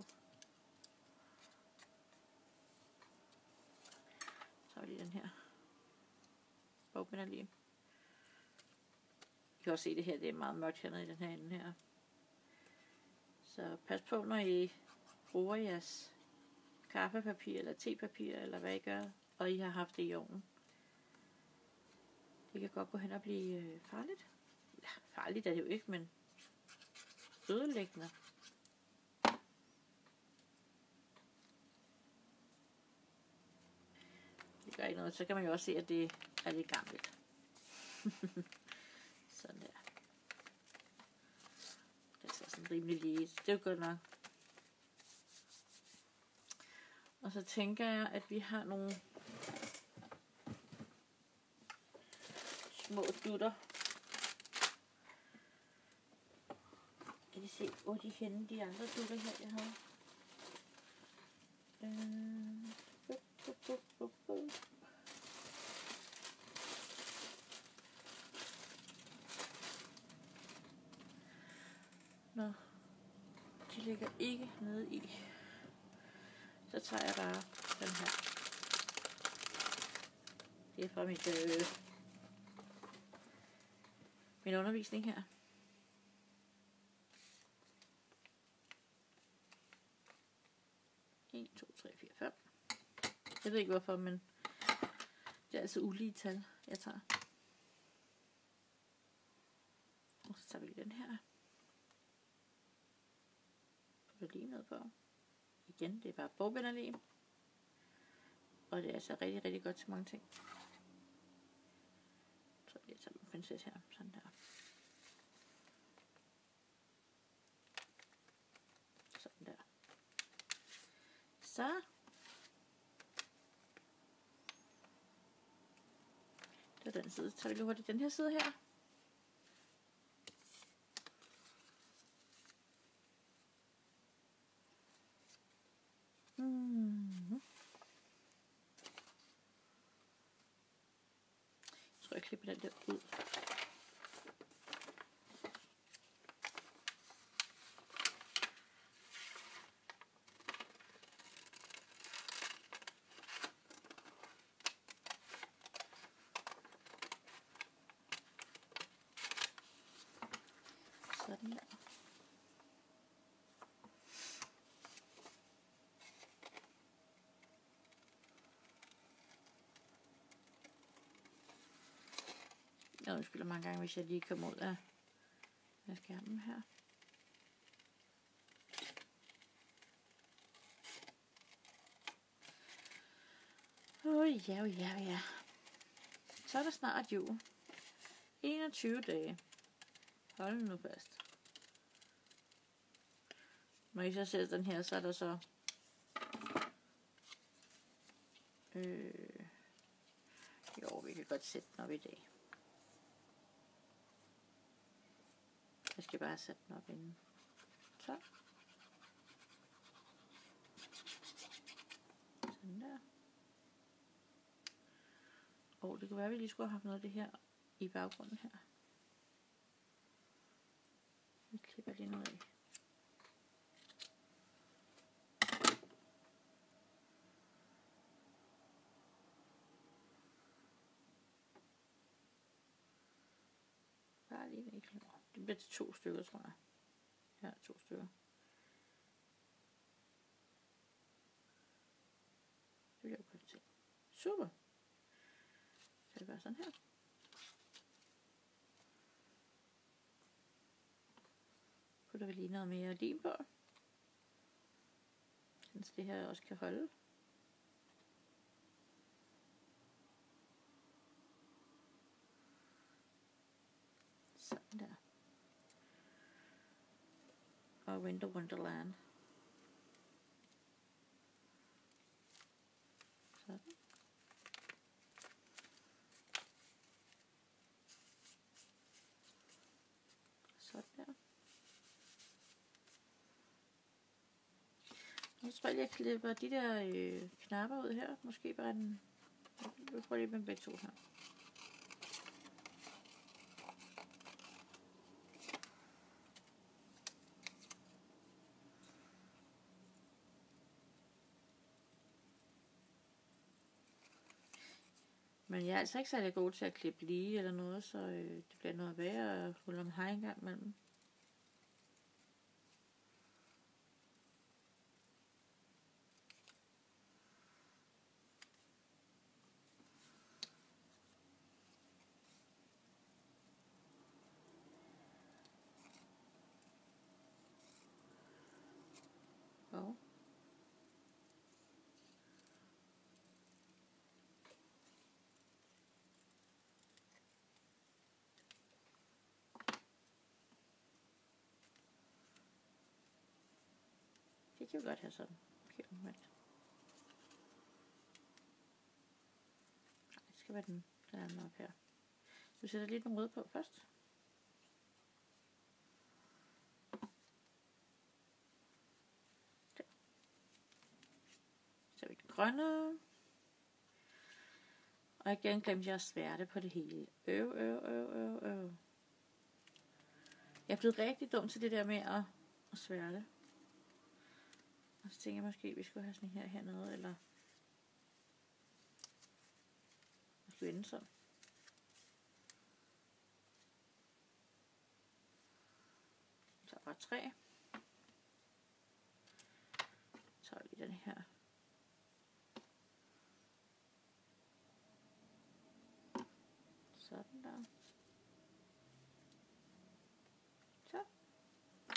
Så har vi lige den her. Bogbinder-lim. I kan også se det her, det er meget mørkt hernede i den her ende her. Så pas på, når I bruger jeres kaffepapir eller tepapir, eller hvad I gør, og I har haft det i ovnen. Det kan godt gå hen og blive øh, farligt. Ja, farligt er det jo ikke, men ødelæggende. Det gør ikke noget. Så kan man jo også se, at det er lidt gammelt. Sådan der. Det er sådan rimelig lige. Det er jo godt nok. Og så tænker jeg, at vi har nogle små dutter. Kan I se, hvor de henne, de andre dutter her, jeg har? Øh, bup, bup, bup, bup, bup. Nå, de ligger ikke nede i. Så tager jeg bare den her. Det er fra mit, øh, min undervisning her. en, to, tre, fire, fem. Jeg ved ikke hvorfor, men det er altså ulige tal, jeg tager. Og så tager vi den her. Får du lige noget på. Igen, det er bare bogbinderlim. Og det er altså rigtig, rigtig godt til mange ting. Så jeg tager min pincet her. Sådan der. Sådan der. Så. Det er den side. Så tager vi lige hurtigt den her side her. Mm. Jeg tror, jeg klipper den der ud. Sådan der. Jeg undskylder mange gange, hvis jeg lige kommer ud af, af skærmen her. Åh oh, ja, oh, ja, ja. Så er der snart jul. enogtyve dage. Hold nu fast. Når I så sætter den her, så er der så øh, jo, vi kan godt sætte den op i dag. Jeg skal bare sætte den op inden. Så. Sådan der. Og det kunne være, at vi lige skulle have haft noget af det her i baggrunden her. Vi klipper lige noget af. Bare lige en klipper. Det bliver til to stykker, tror jeg. Her er to stykker. Det vil jeg jo godt se. Super. Så er det bare sådan her. Putter vi lige noget mere lim på. Så det her også kan holde. Sådan der. Og Winter Wonderland. Sådan. Sådan der. Nu tror jeg, jeg klipper de der øh, knapper ud her. Måske bare den. Jeg prøver lige med begge to her. Men jeg er altså ikke særlig god til at klippe lige eller noget, så øh, det bliver noget værre at holde om hej en gang imellem. Og det kan jo godt have sådan. Okay, omvendt. Nej, det skal være den, den anden op her. Du sætter lidt nogle røde på først. Der. Så er vi den grønne. Og igen glemte jeg at sværte på det hele. Øv, øv, øv, øv, øv. Jeg er blevet rigtig dum til det der med at, at sværte. Og så tænker jeg måske, at vi skulle have sådan her hernede, eller måske vende sådan. Så bare tre. Så tager vi lige den her. Sådan der. Så.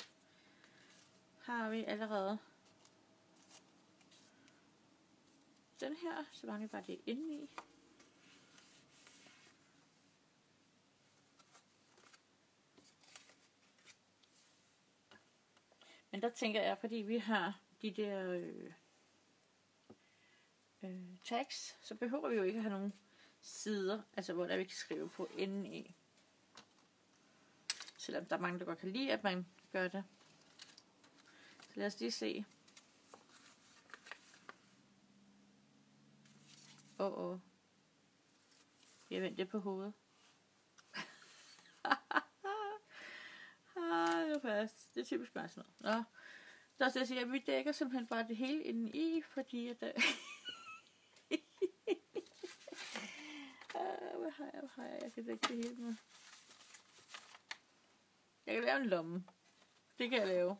Har vi allerede den her, så mangler vi bare det inde i. Men der tænker jeg, fordi vi har de der øh, øh, tags, så behøver vi jo ikke at have nogen sider, altså hvor der vi kan skrive på inden i. Selvom der er mange, der godt kan lide, at man gør det. Så lad os lige se. Åh, oh, oh. Jeg venter på hovedet. Ah, det er fast. Det er typisk bare sådan noget. Nå. Så også jeg siger, at vi dækker simpelthen bare det hele inden i, fordi at... ah, hvad har jeg, hvad har jeg? Jeg kan dække det hele med. Jeg kan lave en lomme. Det kan jeg lave.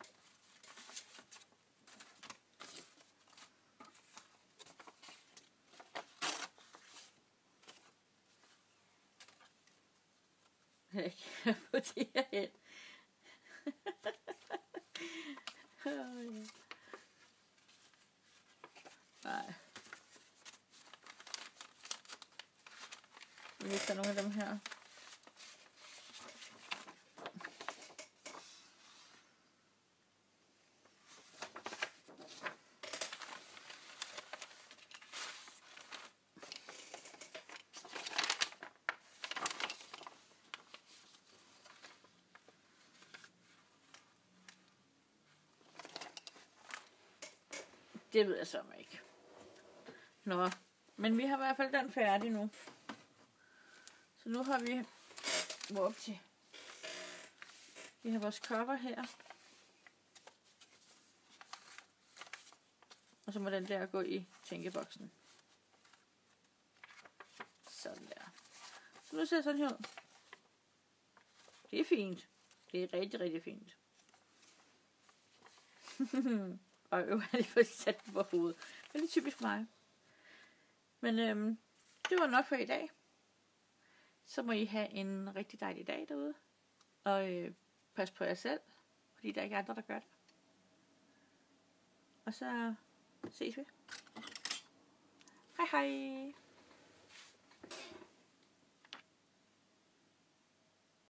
Jeg kan få det her hen. Nej. Vi tager nogle af dem her. Det ved jeg så ikke. Nå, men vi har i hvert fald den færdig nu. Så nu har vi hvor op til. Vi har vores cover her. Og så må den der gå i tænkeboksen. Sådan der. Så nu ser det sådan her ud. Det er fint. Det er rigtig, rigtig fint. Og øv, jeg lige fået sat den på hovedet. Det er typisk mig. Men øhm, det var nok for i dag. Så må I have en rigtig dejlig dag derude. Og øh, pas på jer selv. Fordi der er ikke andre, der gør det. Og så ses vi. Hej hej.